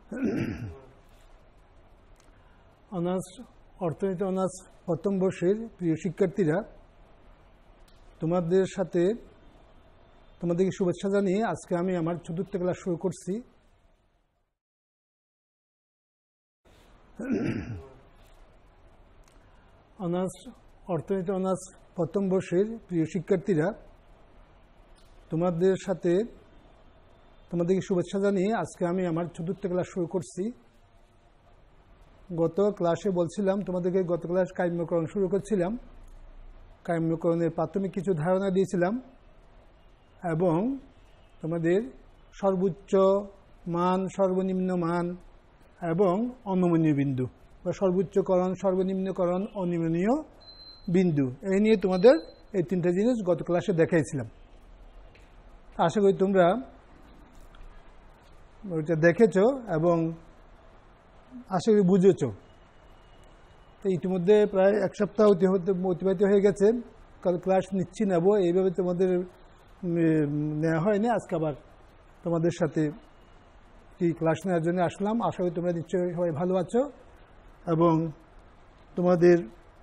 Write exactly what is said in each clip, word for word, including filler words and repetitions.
Honours অর্থনীতি honours প্রথম বর্ষের প্রিয় শিক্ষার্থীরা, তোমাদের সাথে তোমাদেরকে শুভেচ্ছা জানিয়ে আজকে আমি আমার চতুর্থ ক্লাস শুরু করছি। অনার্স অর্থনীতি অনার্স প্রথম বর্ষের প্রিয় শিক্ষার্থীরা, তোমাদের সাথে তোমাদেরকে শুভেচ্ছা জানিয়ে আজকে আমি আমার চতুর্থ ক্লাস শুরু করছি। গত ক্লাসে বলছিলাম তোমাদেরকে, গত ক্লাস কাম্যকরণ শুরু করছিলাম, কাম্যকরণের প্রাথমিক কিছু ধারণা দিয়েছিলাম এবং তোমাদের সর্বোচ্চ মান, সর্বনিম্ন মান এবং অনমনীয় বিন্দু বা সর্বোচ্চকরণ, সর্বনিম্নকরণ, অনমনীয় বিন্দু এই নিয়ে তোমাদের এই তিনটা জিনিস গত ক্লাসে দেখাইছিলাম। আশা করি তোমরা ওইটা দেখেছ এবং আশা করি বুঝেছ। তো ইতিমধ্যে প্রায় এক সপ্তাহ অতিবাহিত হয়ে গেছে, কাল ক্লাস নিচ্ছি নেব এইভাবে তোমাদের নেওয়া হয়নি। আজকে আবার তোমাদের সাথে কি ক্লাস নেওয়ার জন্য আসলাম। আশা করি তোমরা নিশ্চয়ই সবাই ভালো আছো এবং তোমাদের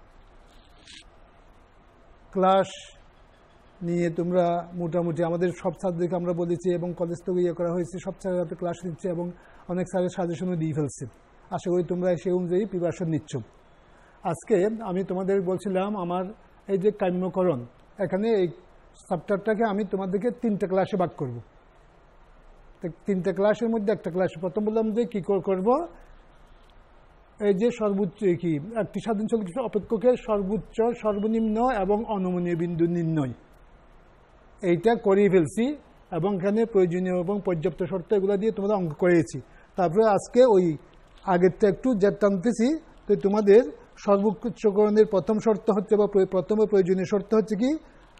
ক্লাস নিয়ে তোমরা মোটামুটি আমাদের সব ছাত্রদেরকে আমরা বলেছি এবং কলেজ থেকে ইয়ে করা হয়েছে, সব স্যারেরা ক্লাস নিচ্ছে এবং অনেক স্যারের সাজেশনও দিয়ে ফেলছে। আশা করি তোমরা সেই অনুযায়ী প্রিপারেশন নিচ্ছ। আজকে আমি তোমাদের বলছিলাম আমার এই যে কাম্যকরণ, এখানে এই চ্যাপ্টারটাকে আমি তোমাদেরকে তিনটা ক্লাসে ভাগ করব। তিনটা ক্লাসের মধ্যে একটা ক্লাস প্রথম বললাম যে কী করব, এই যে সর্বোচ্চ কি একটি স্বাধীন চলচ্চিত্র অপেক্ষকের সর্বোচ্চ, সর্বনিম্ন এবং অনমনীয় বিন্দু নির্ণয়, এইটা করিয়ে ফেলছি এবং এখানে প্রয়োজনীয় এবং পর্যাপ্ত শর্ত এগুলো দিয়ে তোমাদের অঙ্ক করিয়েছি। তারপরে আজকে ওই আগেরটা একটু জেট টানতেছি। তো তোমাদের সর্বোচ্চকরণের প্রথম শর্ত হচ্ছে বা প্রথম প্রয়োজনীয় শর্ত হচ্ছে কি,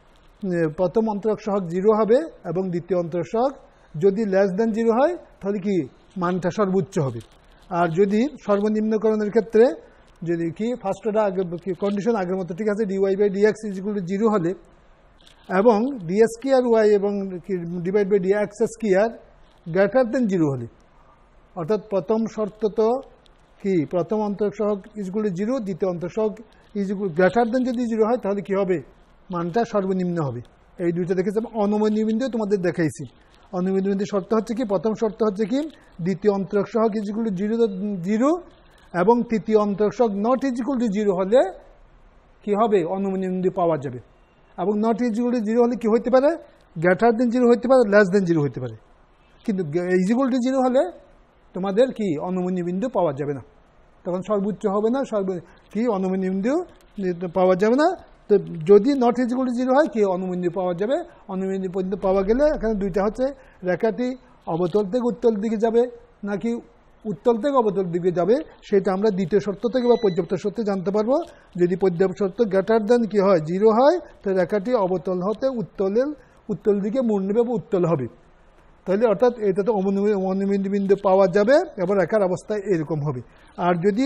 প্রথম অন্তরক সহগ জিরো হবে এবং দ্বিতীয় অন্তরক সহগ যদি লেস দেন জিরো হয় তাহলে কি মানটা সর্বোচ্চ হবে। আর যদি সর্বনিম্নকরণের ক্ষেত্রে যদি কি ফার্স্টটা আগে কন্ডিশন আগের মতো ঠিক আছে, dy by dx is equal to zero হলে এবং ডিএস স্কয়ার ওয়াই এবং divide by dx square greater than zero হলে, অর্থাৎ প্রথম শর্ত তো কি প্রথম অন্তরক সহগ ইজ ইকুয়াল টু জিরো, দ্বিতীয় অন্তরক সহগ ইজ ইকুয়াল গ্রেটার দেন যদি জিরো হয় তাহলে কি হবে, মানটা সর্বনিম্ন হবে। এই দুইটা দেখেছি। অনমনীয় বিন্দু তোমাদের দেখাইছি। অনমনীয় বিন্দু শর্ত হচ্ছে কি, প্রথম শর্ত হচ্ছে কি দ্বিতীয় অন্তরক সহগ is equal to zero zero এবং তৃতীয় অন্তরক সহগ not is equal to zero হলে কি হবে, অনমনীয় বিন্দু পাওয়া যাবে। এবং not is equal to zero হলে কি হতে পারে, গ্রেটার দেন জিরো হতে পারে, লেস দেন জিরো হতে পারে। কিন্তু ইজ ইকুয়াল টু জিরো হলে তোমাদের কি অনমনীয় বিন্দু পাওয়া যাবে না, তখন সর্বোচ্চ হবে না, সর্ব কি অনমনীয় বিন্দু পাওয়া যাবে না। তো যদি not is equal to zero হয় কি অনমনীয় পাওয়া যাবে। অনমনীয় পর্যন্ত পাওয়া গেলে এখানে দুইটা হচ্ছে, রেখাটি অবতল থেকে উত্তল দিকে যাবে নাকি উত্তল থেকে অবতল দিকে যাবে, সেটা আমরা দ্বিতীয় শর্ত থেকে বা পর্যাপ্ত শর্তে জানতে পারবো। যদি পর্যাপ্ত শর্ত গ্রেটার দেন কি হয় জিরো হয়, তো রেখাটি অবতল হতে উত্তলের উত্তল দিকে মোড় নেবে বা উত্তল হবে। তাহলে অর্থাৎ এটাতে অনমনীয় বিন্দু পাওয়া যাবে এবং রেখার অবস্থা এরকম হবে। আর যদি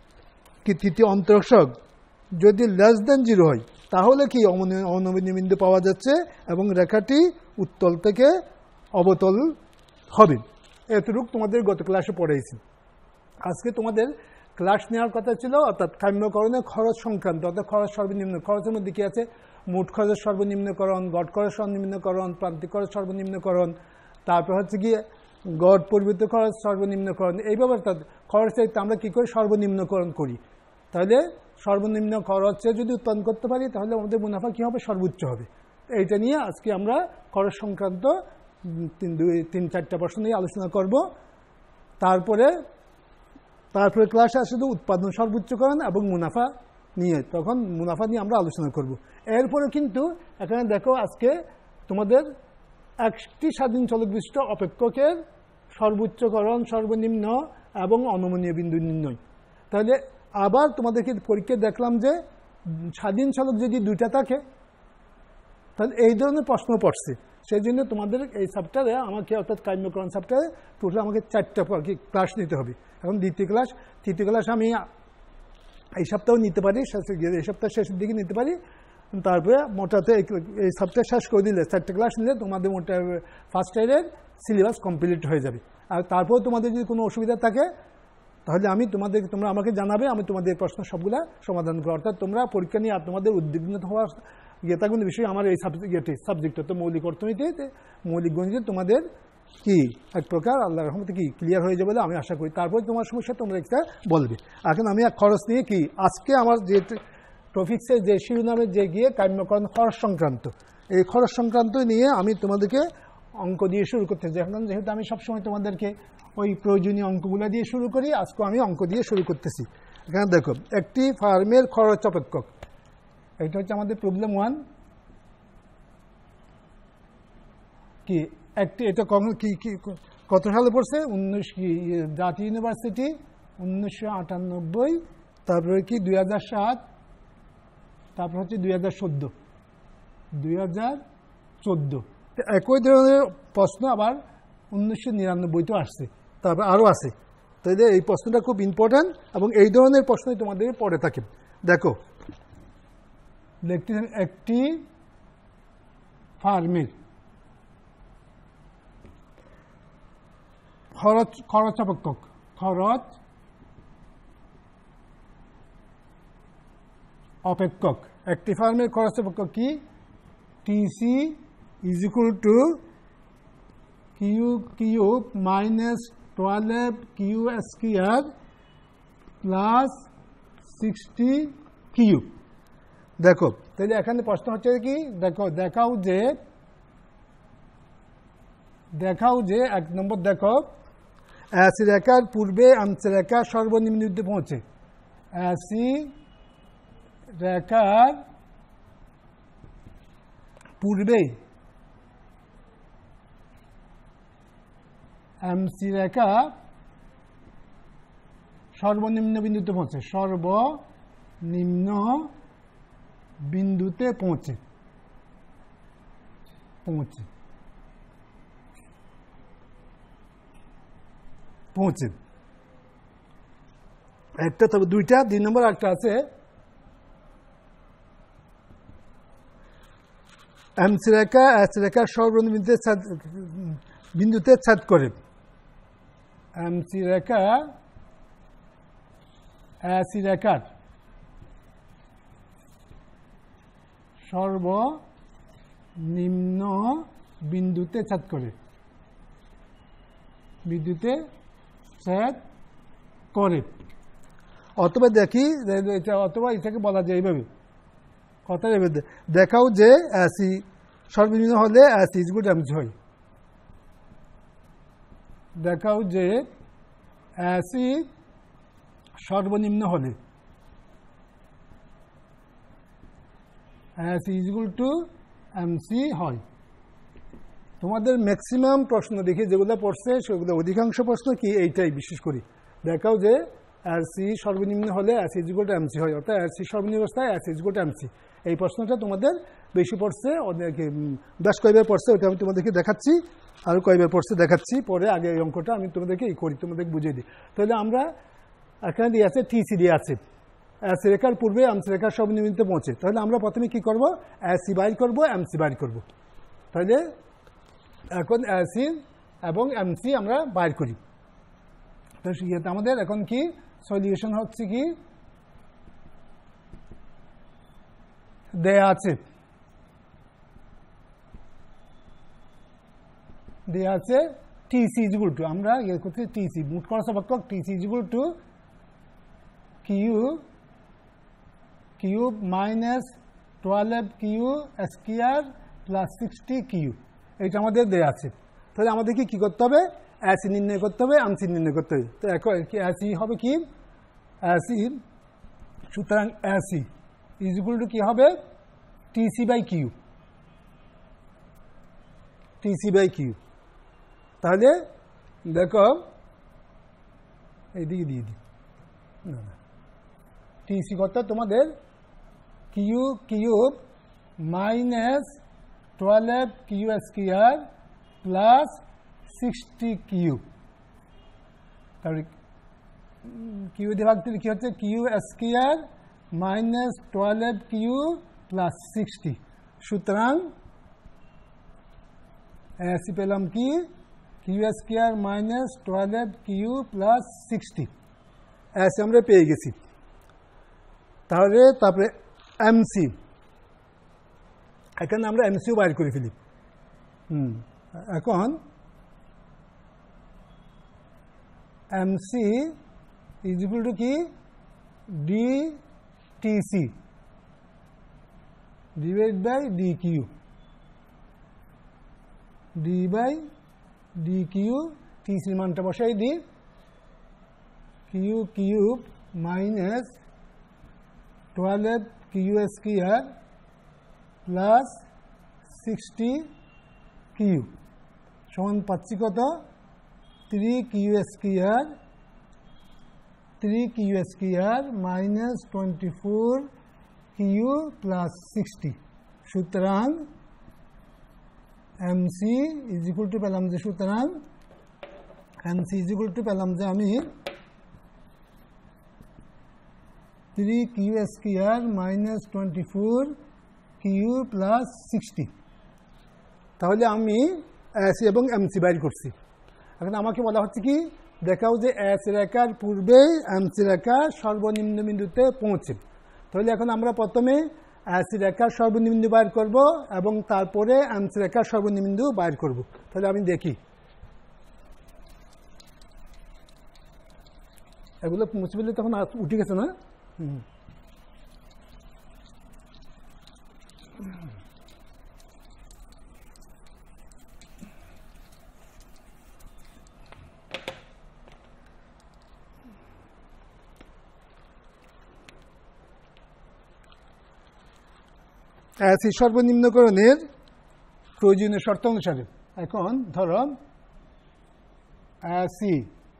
কি তৃতীয় অন্তরক সহগ যদি লেস দেন জিরো হয় তাহলে কি অনমনীয় বিন্দু পাওয়া যাচ্ছে এবং রেখাটি উত্তল থেকে অবতল হবে। এতটুকু তোমাদের গত ক্লাসে পড়াইছি। আজকে তোমাদের ক্লাস নেওয়ার কথা ছিল অর্থাৎ কাম্যকরণের খরচ সংক্রান্ত, অর্থাৎ খরচ সর্বনিম্ন। খরচের মধ্যে কি আছে, মোট খরচ সর্বনিম্নকরণ, গড় খরচ সর্বনিম্নকরণ, প্রান্তিক খরচ সর্বনিম্নকরণ, তারপর হচ্ছে গিয়ে গড় পরিবর্তিত খরচ সর্বনিম্নকরণ। এইভাবে অর্থাৎ খরচ চাইতে আমরা কী করি, সর্বনিম্নকরণ করি। তাহলে সর্বনিম্ন খরচে যদি উৎপাদন করতে পারি তাহলে আমাদের মুনাফা কী হবে, সর্বোচ্চ হবে। এইটা নিয়ে আজকে আমরা খরচ সংক্রান্ত তিন দুই তিন চারটা প্রশ্ন নিয়ে আলোচনা করব। তারপরে তারপরে ক্লাসে আসলে উৎপাদন সর্বোচ্চকরণ এবং মুনাফা নিয়ে, তখন মুনাফা নিয়ে আমরা আলোচনা করব। এরপরে কিন্তু এখানে দেখো আজকে তোমাদের একটি স্বাধীন চলক বিশিষ্ট অপেক্ষকের সর্বোচ্চকরণ, সর্বনিম্ন এবং অনমনীয় বিন্দু নির্ণয়। তাহলে আবার তোমাদেরকে পরীক্ষায় দেখলাম যে স্বাধীন চলক যদি দুইটা থাকে তাহলে এই ধরনের প্রশ্ন পড়ছে। সেই জন্য তোমাদের এই চ্যাপ্টারে আমাকে অর্থাৎ কাম্যকরণ চ্যাপ্টারে টোটাল আমাকে চারটা ক্লাস নিতে হবে। এখন দ্বিতীয় ক্লাস, তৃতীয় ক্লাস আমি এই সপ্তাহেও নিতে পারি, এই সপ্তাহের শেষের দিকে নিতে পারি। তারপরে মোটাতে এই সপ্তাহ শেষ করে দিলে চারটে ক্লাস নিলে তোমাদের মোটা ফার্স্ট ইয়ারের সিলেবাস কমপ্লিট হয়ে যাবে। আর তারপর তোমাদের যদি কোনো অসুবিধা থাকে তাহলে আমি তোমাদের তোমরা আমাকে জানাবে, আমি তোমাদের প্রশ্ন সবগুলা সমাধান করবো। অর্থাৎ তোমরা পরীক্ষা নিয়ে আর তোমাদের উদ্বিগ্ন হওয়ার ইয়েটা কিন্তু বিষয় আমার এই সাবজেক্ট সাবজেক্টটা তো মৌলিক অর্থনীতিতে মৌলিক গণিতে তোমাদের কি এক প্রকার আল্লাহর রহমতে কি ক্লিয়ার হয়ে যাবে বলে আমি আশা করি। তারপর তোমার সমস্যা তোমরা একটা বলবে। এখন আমি এক খরচ নিয়ে কি আজকে আমার যে টপিক্সের যে শিরোনামে যে গিয়ে কাম্যকরণ খরচ সংক্রান্ত, এই খরচ সংক্রান্ত নিয়ে আমি তোমাদেরকে অঙ্ক দিয়ে শুরু করতে চাই। এখন যেহেতু আমি সবসময় তোমাদেরকে ওই প্রয়োজনীয় অঙ্কগুলো দিয়ে শুরু করি, আজকে আমি অঙ্ক দিয়ে শুরু করতেছি। এখানে দেখো একটি ফার্মের খরচ অপেক্ষক, এটা হচ্ছে আমাদের প্রবলেম ওয়ান। কি একটি এটা কি কি কত সালে পড়ছে? উনিশ কি জাতীয় ইউনিভার্সিটি উনিশশো আটানব্বই, তারপরে কি দুই হাজার সাত, তারপর হচ্ছে দুই হাজার চোদ্দো দুই হাজার চোদ্দো একই ধরনের প্রশ্ন আবার উনিশশো নিরানব্বইতেও আসছে, তারপর আরও আছে। তাইলে এই প্রশ্নটা খুব ইম্পর্ট্যান্ট এবং এই ধরনের প্রশ্নই তোমাদের পড়ে থাকে। দেখো দেখতেছেন একটি ফার্মের খরচ খরচ অপেক্ষক খরচ অপেক্ষক একটি ফার্মের খরচ অপেক্ষক কি? TC is equal to q cube minus twelve q square plus sixty cube. দেখো তাহলে এখানে প্রশ্ন হচ্ছে কি, দেখো দেখাও যে দেখাও যে এক নম্বর দেখো এসি রেখার পূর্বে আমসি রেখা সর্বনিম্ন বিন্দুতে পৌঁছে। এসি রেখার পূর্বে এমসি রেখা সর্বনিম্ন বিন্দুতে পৌঁছে সর্বনিম্ন বিন্দুতে পৌঁছে পৌঁছে পৌঁছে একটা, তবে দুইটা, দুই নম্বর একটা আছে এমসি রেখা এসি রেখার সর্বনিম্ন বিন্দুতে বিন্দুতে ছেদ করে। এমসি রেখা এসি রেখার সর্বনিম্ন বিন্দুতে ছেদ করে বিন্দুতে ছেদ করে। অথবা দেখি এটা, অথবা এটাকে বলা যায় এইভাবে, কথা দেখাও যে এসি সর্বনিম্ন হলে এসি ইজ গুড এমসি হয়। দেখাও যে এসি সর্বনিম্ন হলে AC is equal to MC হয়। তোমাদের ম্যাক্সিমাম প্রশ্ন দেখি যেগুলো পড়ছে সেগুলো অধিকাংশ প্রশ্ন কি এইটাই বিশেষ করি, দেখাও যে এসি সর্বনিম্ন হলে AC is equal to MC হয়, অর্থাৎ এসি সর্বনিম্ন অবস্থায় AC is equal to MC. এই প্রশ্নটা তোমাদের বেশি পড়ছে, বেশ কয়বার পড়ছে ওটা আমি তোমাদেরকে দেখাচ্ছি, আরও কয়বার পড়ছে দেখাচ্ছি পরে। আগে এই অঙ্কটা আমি তোমাদেরকে এই করি, তোমাদেরকে বুঝিয়ে দিই। তাহলে আমরা এখানে দিয়ে আছে টিসি দিয়ে আছে, এসি রেখার পূর্বে এমসি রেখার সর্বনিম্নতে পৌঁছে। তাহলে আমরা প্রথমে কি করব? এসি বাইর করব, এমসি বাইর করব। তাহলে এখন এসি এবং এমসি আমরা বাইর করি। তো সেটা আমাদের এখন কি সলিউশন হচ্ছে কি দেয়া আছে, দেয়া আছে টিসি ইজ ইকুয়াল টু, আমরা ইয়ে করছি টিসি মোট খরচ অপেক্ষক TC is equal to q cube minus twelve q square plus sixty q, এটা আমাদের দেয়া আছে। তাহলে আমাদেরকে কি করতে হবে? এসি নির্ণয় করতে হবে, এমসি নির্ণয় করতে হবে। তো এখন এসি হবে কি এসি, সুতরাং এসি ইজ ইকুয়াল টু কি হবে? TC by q, TC by q. তাহলে দেখো এইদিকে দিয়ে দিই, না না টিসি কত তোমাদের q cube minus twelve q square plus sixty q, তাহলে কিউ দিয়ে ভাগ দিলে কি হচ্ছে? Q square minus twelve q plus sixty. সুতরাং এসি পেলাম কি q square minus twelve q plus sixty এস আমরা পেয়ে গেছি। তাহলে তারপরে এমসি, এখানে আমরা এমসিও বাইর করে ফেলি। হুম এখন এমসি ইজ ইকুয়াল টু কি d TC divide by d q, d by d q, টিসির মানটা বসাই দিই, q cube minus twelve q square plus sixty q সমান পাচ্ছি কত three q square, three q square minus twenty four q plus sixty. সুতরাং MC is equal to পেলাম যে, সুতরাং এমসি ইজ ইকুয়াল টু পেলাম যে আমি three q square minus twenty four q plus sixty. তাহলে আমি এস এবং এমসি বাইর করছি। এখন আমাকে বলা হচ্ছে কি, দেখাও যে এস রেখার পূর্বেই এমসি রেখা সর্বনিম্ন বিন্দুতে পৌঁছে। তাহলে এখন আমরা প্রথমে এস রেখার সর্বনিম্ন বিন্দু বাইর করব এবং তারপরে এমসি রেখার সর্বনিম্ন বিন্দু বাইর করব। তাহলে আমি দেখি, এগুলো মুছে ফেললে তখন উঠে গেছে না। হুম এসি সর্বনিম্নকরণের প্রয়োজনীয় শর্ত অনুসারে এখন ধরো এসি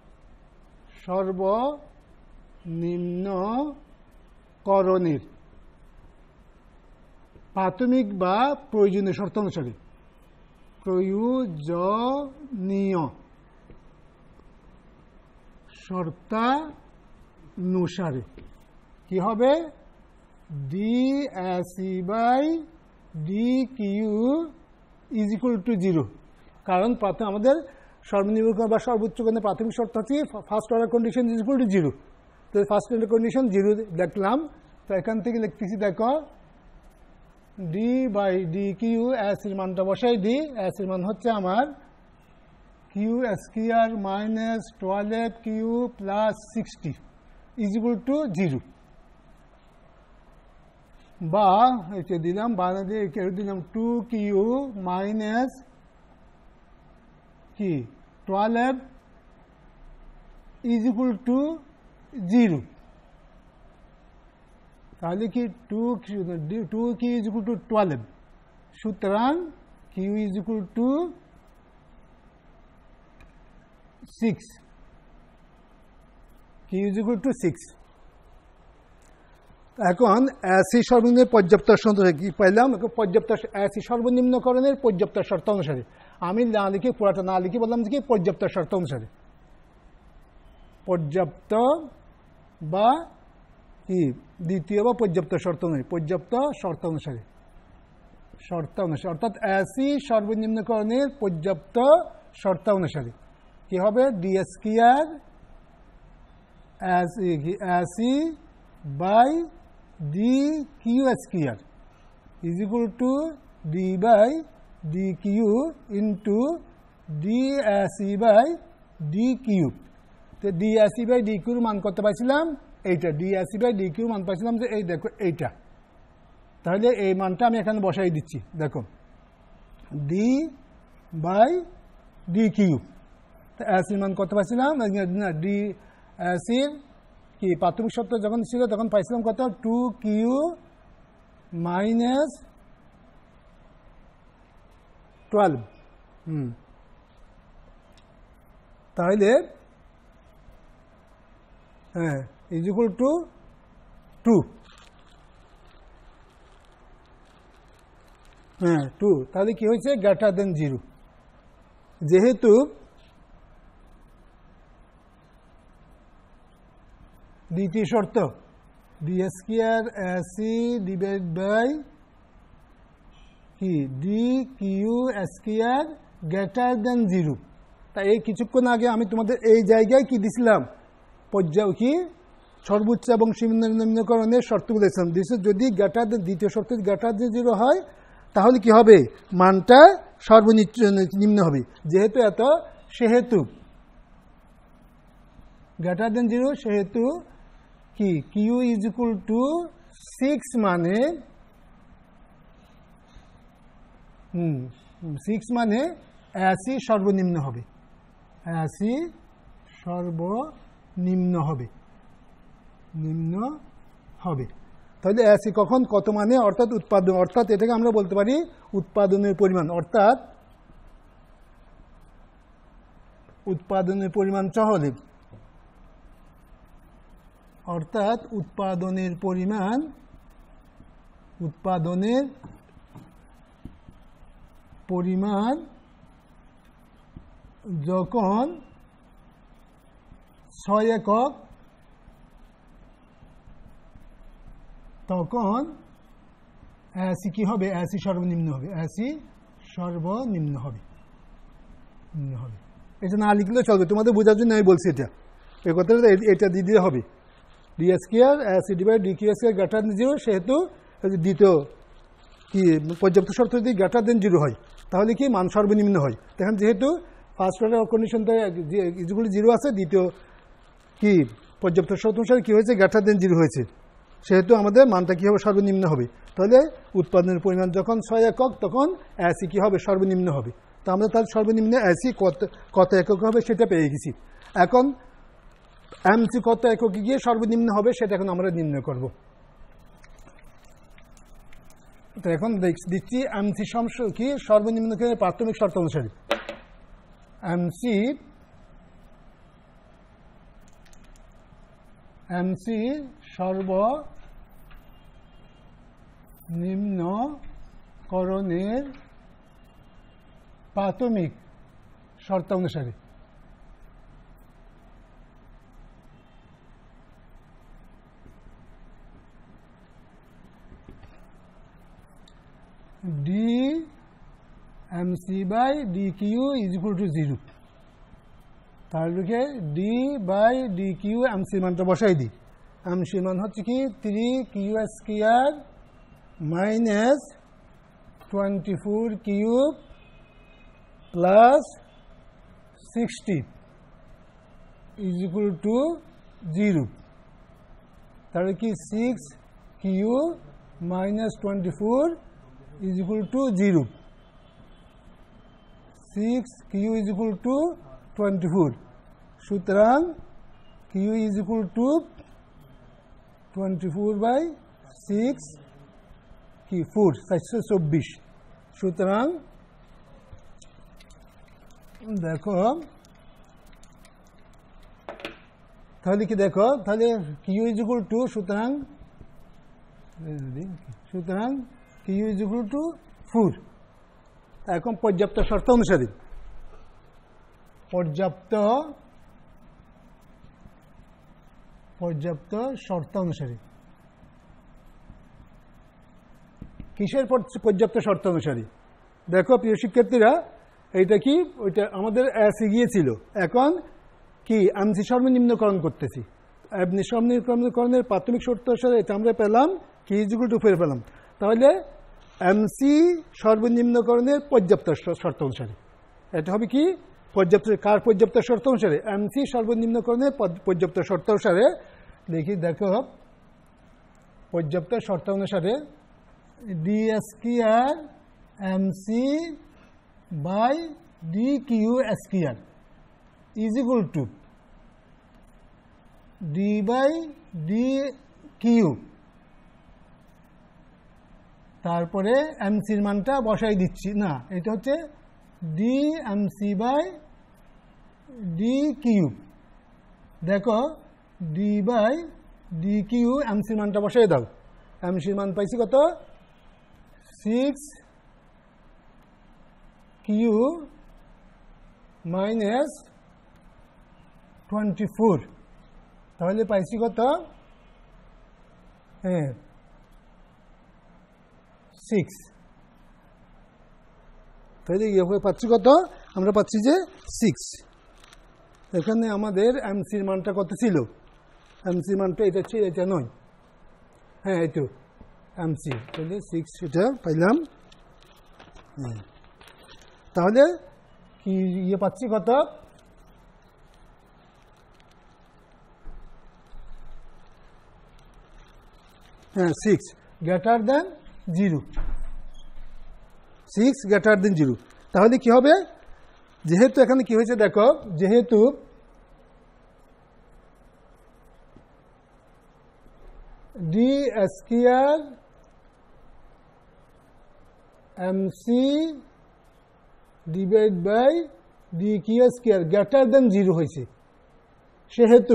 সর্বনিম্নকরণের প্রাথমিক বা প্রয়োজনীয় শর্ত অনুসারে, প্রয়োজনীয় শর্তানুসারে কি হবে, d AC by d q is equal to zero. কারণ প্রথম আমাদের সর্বনিম্ন বা সর্বোচ্চ কোণের প্রাথমিক শর্ত হচ্ছে first order condition is equal to zero. তো ফার্স্ট অর্ডার কন্ডিশন জিরো দেখলাম। তো এখান থেকে লিখতেছি, দেখো d by d q S এর মানটা বসাই দিই। এস এর মান হচ্ছে আমার q square minus twelve q plus sixty is equal to zero. বা একে দিলাম, বানা দিয়ে একে দিলাম টু কিউ মাইনাস কি twelve is equal to zero. তাহলে কি two two q is equal two twelve. সুতরাং q is equal to six, q is equal to six. এখন এসি সর্বনিম্ন পর্যাপ্ত শর্ত কি পাইলাম, পর্যাপ্ত এসি সর্বনিম্নকরণের পর্যাপ্ত শর্ত অনুসারে। আমি না লিখে পুরাটা না লিখে বললাম যে কি পর্যাপ্ত শর্ত অনুসারে, পর্যাপ্ত বা কি দ্বিতীয় বা পর্যাপ্ত শর্ত অনুসারে, পর্যাপ্ত শর্ত অনুসারে, শর্ত অনুসারে অর্থাৎ এসি সর্বনিম্নকরণের পর্যাপ্ত শর্ত অনুসারে কি হবে, d square AC by d q square is equal to d by d q into d AC by d cube. তো ডি এসি বাই ডি কিউর মান কত পাইছিলাম, এইটা d AC by d q মান পাইছিলাম যে এই দেখো এইটা। তাহলে এই মানটা আমি এখানে বসাই দিচ্ছি, দেখো ডি বাই ডি কিউ। তো এসির মান কত পাইছিলাম, ডি এসির কি প্রাথমিক শর্ত যখন ছিল তখন পাইছিলাম কত, টু কিউ মাইনাস টুয়েলভ। হুম তাহলে হ্যাঁ ইজ ইকুয়াল টু টু, হ্যাঁ টু। তাহলে কি হয়েছে, গ্রেটার দেন জিরো। যেহেতু দ্বিতীয় শর্ত d square AC divide by কি d q square greater than zero, তাই এই কিছুক্ষণ আগে আমি তোমাদের এই জায়গায় কি দিছিলাম, পর্যায় কি সর্বোচ্চ এবং নিম্নকরণের শর্ত বলেছিলাম। যদি গ্রেটার দেন, দ্বিতীয় শর্ত গ্রেটার দেন জিরো হয় তাহলে কি হবে, মানটা সর্বনিম্ন হবে। যেহেতু এত সেহেতু গ্রেটার দেন জিরো, সেহেতু কি q is equal to six মানে হুম সিক্স মানে অ্যাসি সর্বনিম্ন হবে, অ্যাসি সর্বনিম্ন হবে, নিম্ন হবে। তাহলে অ্যাসি কখন কত মানে, অর্থাৎ উৎপাদন, অর্থাৎ এটাকে আমরা বলতে পারি উৎপাদনের পরিমাণ, অর্থাৎ উৎপাদনের পরিমাণ হলে, অর্থাৎ উৎপাদনের পরিমাণ, উৎপাদনের পরিমাণ যখন ছয় একক তখন অ্যাসি কি হবে, অ্যাসি সর্বনিম্ন হবে, অ্যাসি সর্বনিম্ন হবে, নিম্ন হবে। এটা না লিখলেও চলবে, তোমাদের বোঝার জন্য আমি বলছি। এটা এই কথাটা এটা দিয়ে দিলে হবে, d square AC divide d q square greater than zero, সেহেতু দ্বিতীয় কি পর্যাপ্ত শর্ত যদি গ্রেটার দেন জিরো হয় তাহলে কি মান সর্বনিম্ন হয়। দেখেন যেহেতু ফার্স্ট অর্ডার কন্ডিশনটা ইজুগুলি জিরো আছে, দ্বিতীয় কি পর্যাপ্ত শর্ত অনুসারে কী হয়েছে, গ্রেটার দেন জিরো হয়েছে, সেহেতু আমাদের মানটা কী হবে, সর্বনিম্ন হবে। তাহলে উৎপাদনের পরিমাণ যখন ছয় একক তখন অ্যাসি কী হবে, সর্বনিম্ন হবে। তো আমরা তার সর্বনিম্ন অ্যাসি কত কত একক হবে সেটা পেয়ে গেছি। এখন এমসি কত এককে গিয়ে সর্বনিম্ন হবে সেটা এখন আমরা নির্ণয় করব। তো এখন দিচ্ছি এমসি সমস কি সর্বনিম্ন প্রাথমিক শর্ত অনুসারে, এমসি এমসি সর্বনিম্নকরণের প্রাথমিক শর্ত অনুসারে d MC by d q is equal to zero. তাহলে d by d q MC মানটা বসাই দিই। এমসি মান হচ্ছে কি three q square minus twenty four cube plus sixty is equal to zero. তাহলে কি six q minus twenty four is equal to zero. six q is equal to twenty-four. সুতরাং q is equal to twenty-four by six কি four চারশো চব্বিশ। সুতরাং দেখো তাহলে কি দেখো তাহলে q is equal to সুতরাং সুতরাং q is equal to four. এখন পর্যাপ্ত শর্ত অনুসারে পর্যাপ্ত পর্যাপ্ত শর্ত অনুসারে কিসের পর্যাপ্ত শর্ত অনুসারে দেখো প্রিয় শিক্ষার্থীরা, এইটা কি ওইটা আমাদের অ্যাসি গিয়েছিল, এখন কি এমসি সর্বনিম্নকরণ করতেছি। এমনি সর্বনিম্নকরণের প্রাথমিক শর্ত অনুসারে এটা আমরা পেলাম কি ইজ ইকুয়াল টু ফোর পেলাম। তাহলে এমসি সর্বনিম্নকরণের পর্যাপ্ত শর্ত অনুসারে এটা হবে কি পর্যাপ্ত কার পর্যাপ্ত শর্ত অনুসারে, এমসি সর্বনিম্নকরণের পর্যাপ্ত শর্ত অনুসারে। দেখি দেখো পর্যাপ্ত শর্ত অনুসারে d square MC by d q square is equal to d by d q, তারপরে এমসির মানটা বসাই দিচ্ছি, না এটা হচ্ছে d MC by d q. দেখো ডি বাই ডি কিউ এমসির মানটা বসাই দাও। এমসির মান পাইছি কত, six q minus twenty four, তাহলে পাইছি কত, হ্যাঁ সিক্স। তাহলে ইয়ে পাচ্ছি কত আমরা পাচ্ছি যে সিক্স। এখানে আমাদের এমসির মানটা কত ছিল? এমসির মানটা এটা ছিল, এটা নয়, হ্যাঁ এই তো এমসি, তাহলে সিক্স এটা পাইলাম। তাহলে কি ইয়ে পাচ্ছি কত? হ্যাঁ six greater than zero, six greater than zero. তাহলে কি হবে? যেহেতু এখানে কি হয়েছে দেখো, যেহেতু d square MC divide by d q square greater than zero হয়েছে, সেহেতু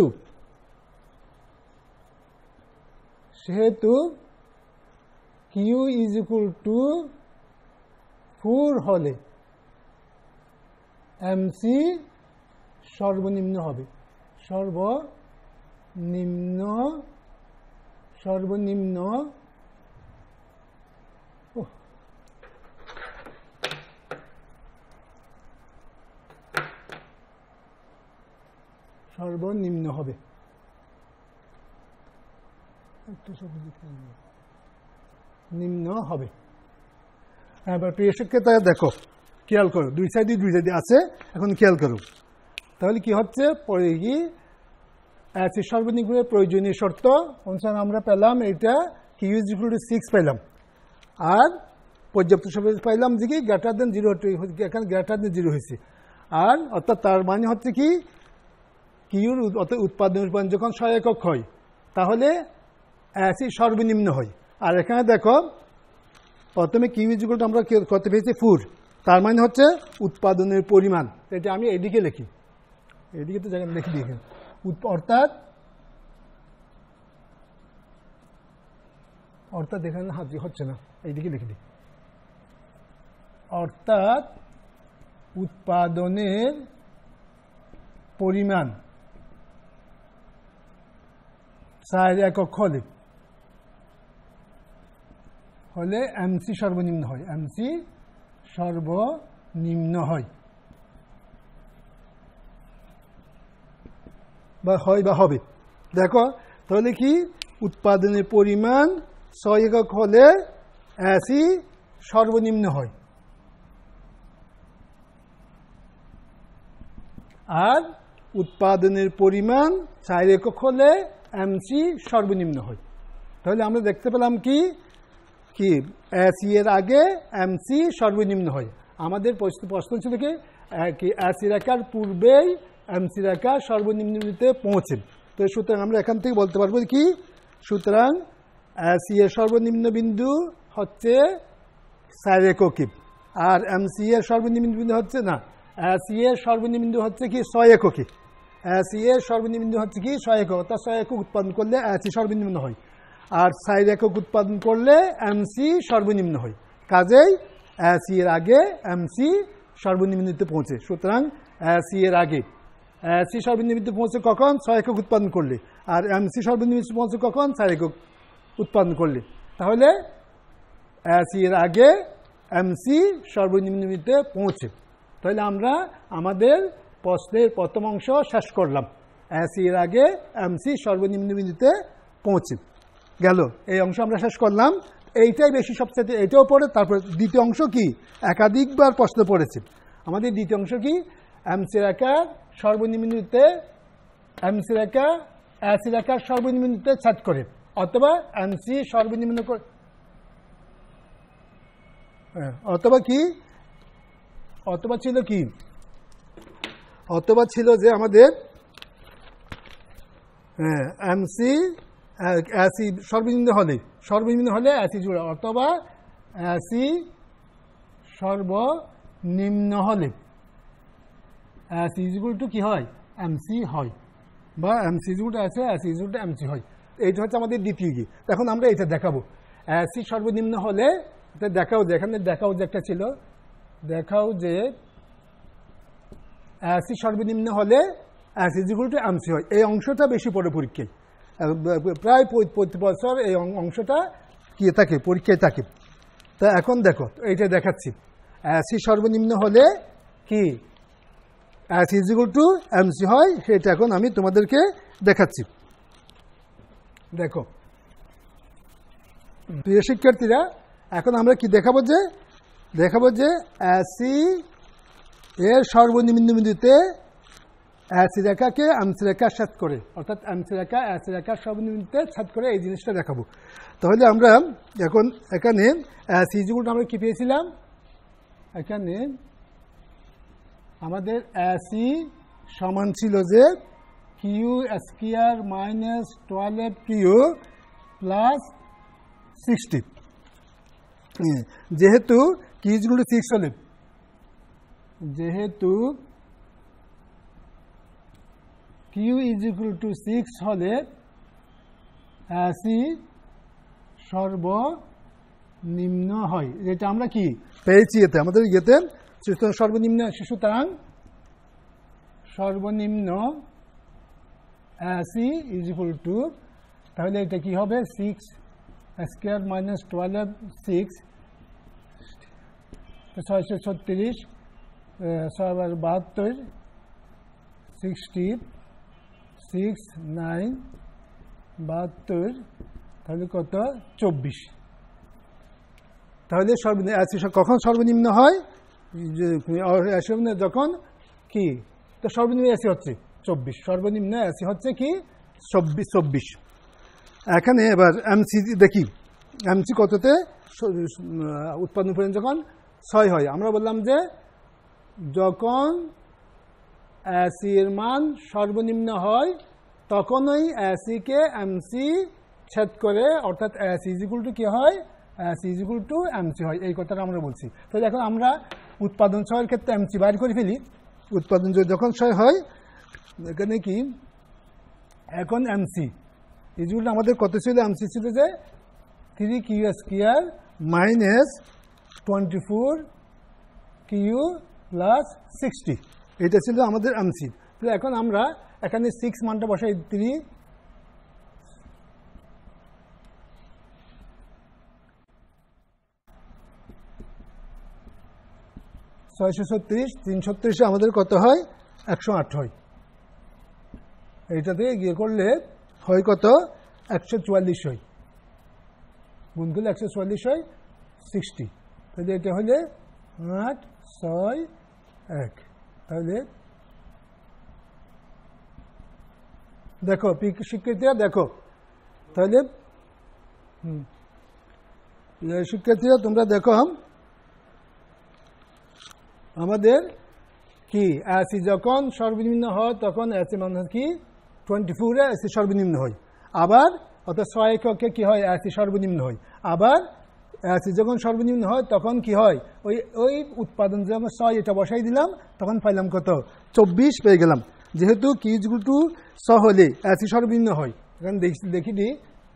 সেহেতু q is equal to four হলে এমসি সর্বনিম্ন হবে। সর্বনিম্ন সর্বনিম্ন সর্বনিম্ন হবে। নিম্ন হবে। এবার প্রিয় শিক্ষার্থী দেখো, খেয়াল করো, দুই সাইডে দুই সাইডে আছে, এখন খেয়াল করো। তাহলে কি হচ্ছে, পরে কি আছে সর্বনিম্নের প্রয়োজনীয় শর্ত অনুসার আমরা পেলাম এটা q is equal to six পেলাম, আর পর্যাপ্ত শর্ত পাইলাম যে কি গ্রেটার দেন জিরো, এখানে গ্রেটার দেন জিরো হয়েছে। আর অর্থাৎ তার মানে হচ্ছে কি কিউর উৎপাদন উৎপাদন যখন ছয় একক হয় তাহলে অ্যাসি সর্বনিম্ন হয়। আর এখানে দেখো প্রথমে কিউ ইজ ইকুয়াল টু আমরা কত পেয়েছি ফোর, তার মানে হচ্ছে উৎপাদনের পরিমাণ। এটা আমি এদিকে লিখি, এদিকে তো জায়গা লিখি দিই, অর্থাৎ অর্থাৎ এখানে হাজি হচ্ছে না, এইদিকে লিখে দিই। অর্থাৎ উৎপাদনের পরিমাণ চার একক হলে হলে এমসি সর্বনিম্ন হয়, এমসি সর্বনিম্ন হয় বা হয় বা হবে। দেখো তাহলে কি উৎপাদনের পরিমাণ ছয় একক হলে এসি সর্বনিম্ন হয়, আর উৎপাদনের পরিমাণ চার একক হলে এমসি সর্বনিম্ন হয়। তাহলে আমরা দেখতে পেলাম কি কি এসি এর আগে এমসি সর্বনিম্ন হয়। আমাদের প্রশ্ন ছিল কি এসি রেখার পূর্বেই এমসি রেখা সর্বনিম্নতে পৌঁছে। তো সুতরাং আমরা এখান থেকে বলতে পারবো কি, সুতরাং এসি এর সর্বনিম্ন বিন্দু হচ্ছে চার এককে, আর এমসি এর সর্বনিম্ন বিন্দু হচ্ছে না, এসি এর সর্বনিম্ন বিন্দু হচ্ছে কি ছয় এককে, এসি এর সর্বনিম্ন বিন্দু হচ্ছে কি ছয় একক, অর্থাৎ ছয় একক উৎপাদন করলে এসি সর্বনিম্ন হয়, আর চার একক উৎপাদন করলে এমসি সর্বনিম্ন হয়। কাজেই এসি এর আগে এমসি সর্বনিম্নতে পৌঁছে। সুতরাং এসি এর আগে এসি সর্বনিম্নতে পৌঁছে কখন? ছয় একক উৎপাদন করলে, আর এমসি সর্বনিম্ন পৌঁছে কখন? চার একক উৎপাদন করলে। তাহলে এসি এর আগে এমসি সর্বনিম্নতে পৌঁছে। তাহলে আমরা আমাদের প্রশ্নের প্রথম অংশ শেষ করলাম, এসি এর আগে এমসি সর্বনিম্ন বিন্দুতে পৌঁছে গেল, এই অংশ আমরা শেষ করলাম। এইটাই বেশি সবচেয়ে, এইটাও পড়ে। তারপর দ্বিতীয় অংশ কি, একাধিকবার প্রশ্ন পড়েছে আমাদের। দ্বিতীয় অংশ কি, এমসি রেখার সর্বনিম্নতে এমসি রেখা এসি রেখার সর্বনিম্নতে ছেদ করে, অথবা এমসি সর্বনিম্ন করে, অথবা কি অথবা ছিল কি অথবা ছিল যে আমাদের এমসি এসি সর্বনিম্ন হলে সর্বনিম্ন হলে এসি জোড়া, অথবা এসি সর্বনিম্ন হলে এসি ইকুয়াল টু কি হয়? এমসি হয়, বা MC equal to AC, AC equal to MC হয়। এইটা হচ্ছে আমাদের দ্বিতীয় কি। এখন আমরা এটা দেখাবো, এসি সর্বনিম্ন হলে এটা দেখাও যে, এখানে দেখাও যে একটা ছিল, দেখাও যে এসি সর্বনিম্ন হলে এসি ইকুয়াল টু এমসি হয়। এই অংশটা বেশি পড়ে পরীক্ষায়, প্রায় প্রতি বছর এই অংশটা কি থাকে, পরীক্ষায় থাকে। তা এখন দেখো এইটা দেখাচ্ছি, এসি সর্বনিম্ন হলে কি AC is equal to MC হয়, সেটা এখন আমি তোমাদেরকে দেখাচ্ছি। দেখো প্রিয় শিক্ষার্থীরা, এখন আমরা কি দেখাবো, যে দেখাবো যে অ্যাসি এর সর্বনিম্ন বিন্দুতে অ্যাসি রেখাকে এমসি রেখা ছেদ করে, অর্থাৎ এমসি রেখা অ্যাসি রেখার সর্বনিম্নতে ছেদ করে, এই জিনিসটা দেখাবো। তাহলে আমরা এখন এখানে অ্যাসি ইজ ইকুয়াল টু আমরা কি পেয়েছিলাম, এখানে আমাদের অ্যাসি সমান ছিল যে q square minus twelve q plus sixty. যেহেতু q is equal to six হলে যেহেতু q is equal to six হলে অ্যাসি সর্বনিম্ন হয়, যেটা আমরা কি পেয়েছি এতে আমাদের ইয়েতে সর্বনিম্ন। সুতরাং সর্বনিম্ন অ্যাসি ইজ ইকুয়াল টু, তাহলে এটা কি হবে, six square minus twelve six, ছয়শো ছত্রিশ, ছয় বার বাহাত্তর, সিক্সটি সিক্স নাইন বাহাত্তর, তাহলে কত, চব্বিশ। তাহলে সর্বনিম্ন অ্যাসি কখন সর্বনিম্ন হয়, যখন কি, তো সর্বনিম্ন অ্যাসি হচ্ছে চব্বিশ, সর্বনিম্ন অ্যাসি হচ্ছে কি চব্বিশ চব্বিশ। এখানে এবার এমসি দেখি, এমসি কততে উৎপাদন পরিমাণ যখন ছয় হয়, আমরা বললাম যে যখন অ্যাসি এর মান সর্বনিম্ন হয় তখনই অ্যাসিকে এমসি ছেদ করে, অর্থাৎ অ্যাসি ইজ ইকুয়াল টু কি হয়, AC is equal to MC হয়, এই কথাটা আমরা বলছি। তাহলে এখন আমরা উৎপাদন ছয়ের ক্ষেত্রে এমসি বাইর করে ফেলি। উৎপাদন যখন ছয় হয়, এখানে কি এখন এমসি ইজ ইকুয়াল টু আমাদের কত ছিল, এমসি ছিল যে three q square minus twenty four q plus sixty, এটা ছিল আমাদের এমসি। তো এখন আমরা এখানে সিক্স মানটা বসাই, থ্রি ছয়শো ছত্রিশ, তিন ছত্রিশে আমাদের কত হয়, একশো আট হয়। এইটাতে গিয়ে করলে হয় কত, একশো চুয়াল্লিশ হয়, গুণ করলে একশো চুয়াল্লিশ হয়, সিক্সটি। তাহলে এটা হলে আট ছয় এক। তাহলে দেখো শিক্ষার্থীরা, দেখো তাহলে হুম শিক্ষার্থীরা তোমরা দেখো আমাদের কি অ্যাসি যখন সর্বনিম্ন হয় তখন অ্যাসি মান কি টোয়েন্টি ফোরে অ্যাসি সর্বনিম্ন হয়, আবার অর্থাৎ ছয় এককে কি হয়, অ্যাসি সর্বনিম্ন হয়। আবার অ্যাসি যখন সর্বনিম্ন হয় তখন কি হয়, ওই ওই উৎপাদন যখন ছয় এটা বসাই দিলাম তখন পাইলাম কত, চব্বিশ পেয়ে গেলাম। যেহেতু কিউ ইজ ইকুয়াল টু ছ হলে অ্যাসি সর্বনিম্ন হয়, এখানে দেখি দেখি দিই,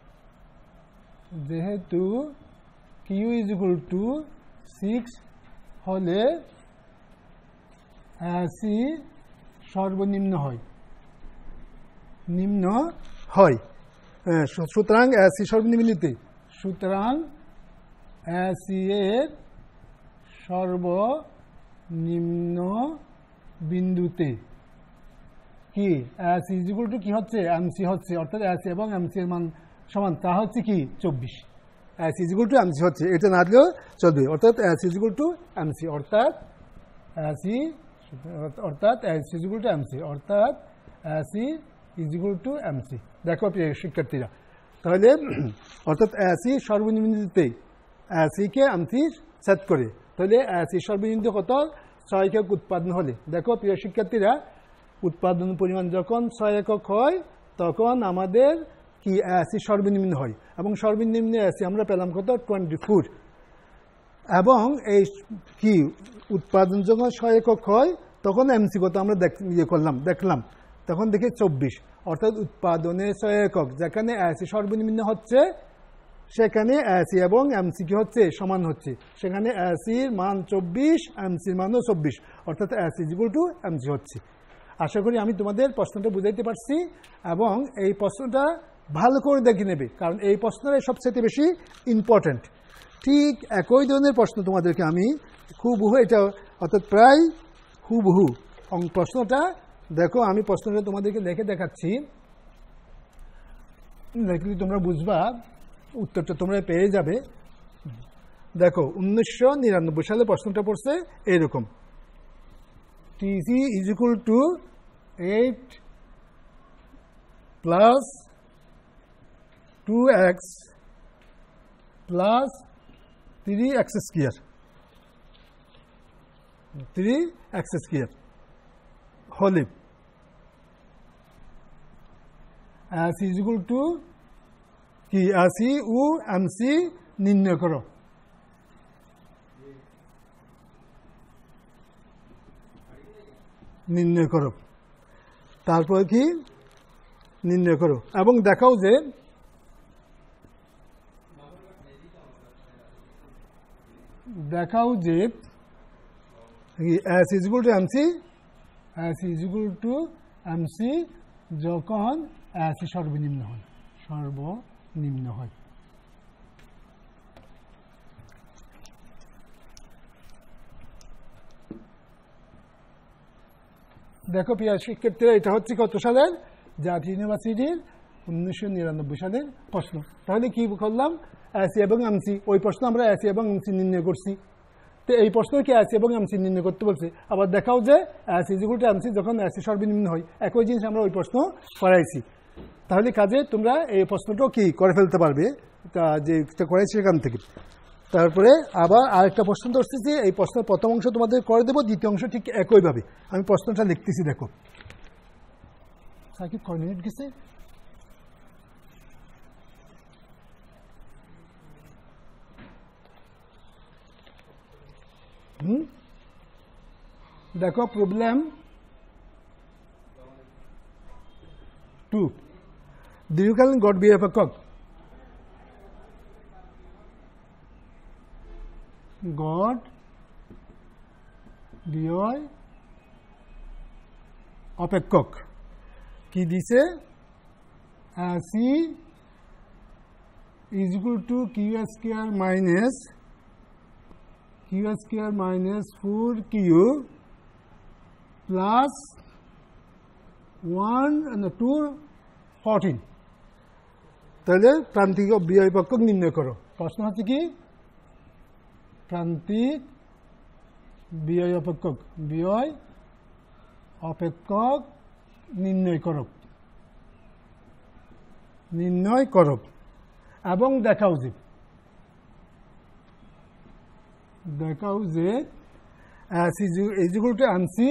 যেহেতু q is equal to six হলে অ্যাসি সর্বনিম্ন হয়, নিম্ন হয়। সুতরাং অ্যাসি সর্বনিম্নতে, সুতরাং অ্যাসি এর সর্বনিম্ন বিন্দুতে কি অ্যাসি ইজ ইকুয়াল টু কি হচ্ছে, এমসি হচ্ছে, অর্থাৎ অ্যাসি এবং এমসি এর মান সমান, তা হচ্ছে কি চব্বিশ। AC is equal to MC হচ্ছে, এটা না দিলেও চলবে, অর্থাৎ AC is equal to MC, অর্থাৎ অ্যাসি অর্থাৎ AC is equal to MC, অর্থাৎ AC is equal to MC. দেখো প্রিয় শিক্ষার্থীরা, তাহলে অর্থাৎ অ্যাসি সর্বনিম্নতে অ্যাসিকে এমসি ছেদ করে, তাহলে অ্যাসি সর্বনিম্ন কত, ছয় একক উৎপাদন হলে। দেখো প্রিয় শিক্ষার্থীরা, উৎপাদন পরিমাণ যখন ছয় একক হয় তখন আমাদের কি অ্যাসি সর্বনিম্ন হয়, এবং সর্বনিম্ন অ্যাসি আমরা পেলাম কত, টোয়েন্টি ফোর। এবং এই কি উৎপাদন যখন ছয় একক হয় তখন এমসি কত আমরা ইয়ে করলাম, দেখলাম, তখন দেখি চব্বিশ। অর্থাৎ উৎপাদনে ছয় একক যেখানে অ্যাসি সর্বনিম্ন হচ্ছে সেখানে অ্যাসি এবং এমসি কি হচ্ছে, সমান হচ্ছে, সেখানে অ্যাসির মান চব্বিশ, এমসির মানও চব্বিশ, অর্থাৎ AC is equal to MC হচ্ছে। আশা করি আমি তোমাদের প্রশ্নটা বুঝাইতে পারছি, এবং এই প্রশ্নটা ভালো করে দেখে নেবে, কারণ এই প্রশ্নটাই সবচেয়ে বেশি ইম্পর্ট্যান্ট। ঠিক একই ধরনের প্রশ্ন তোমাদেরকে আমি খুব এটা অর্থাৎ প্রায় হুবহু প্রশ্নটা দেখো, আমি প্রশ্নটা তোমাদেরকে লিখে দেখাচ্ছি, দেখলে তোমরা বুঝবা, উত্তরটা তোমরা পেয়ে যাবে। দেখো উনিশশো নিরানব্বই সালে প্রশ্নটা পড়ছে এইরকম, TC is equal to eight plus two x plus three x square three x square whole S is equal to কি আসি ও এমসি নির্ণয় করো। নির্ণয় করো তারপর কি নির্ণয় করো এবং দেখাও যে দেখাও যে S is equal to MC S is equal to MC যখন এসি সর্বনিম্ন হয় সর্বনিম্ন হয় দেখো প্রিয় শিক্ষার্থীরা, এটা হচ্ছে কত সালের? জাতীয় ইউনিভার্সিটির উনিশশো নিরানব্বই সালের প্রশ্ন। তাহলে কি করলাম? এসি এবং এমসি, ওই প্রশ্ন আমরা এসি এবং এমসি নির্ণয় করছি, তো এই প্রশ্ন কি এসি এবং এমসি নির্ণয় করতে বলছে। আবার দেখাও যে AC is equal to MC যখন এসি সর্বনিম্ন হয়, একই জিনিস আমরা ওই প্রশ্ন করাইছি। তাহলে কাজে তোমরা এই প্রশ্নটাও কি করে ফেলতে পারবে, তা যেটা করাইছি সেখান থেকে। তারপরে আবার আরেকটা প্রশ্ন ধরতেছি, এই প্রশ্নের প্রথম অংশ তোমাদের করে দেবো, দ্বিতীয় অংশ ঠিক একইভাবে। আমি প্রশ্নটা লিখতেছি, দেখো সাকিব কয় মিনিট গেছে? হুম দেখো প্রবলেম টু, দীর্ঘকালীন গড় বিয়ে একক গড় বিয় অপেক্ষক কি দিছে? C is equal to q square minus q square minus four q plus one two fourteen. তাহলে প্রান্তিক বিয় অপেক্ষক নির্ণয় করো। প্রশ্ন হচ্ছে কি? প্রান্তিক বিয় অপেক্ষক বিয় অপেক্ষক নির্ণয় করো নির্ণয় করো এবং দেখাও যে দেখাও যে S is equal to MC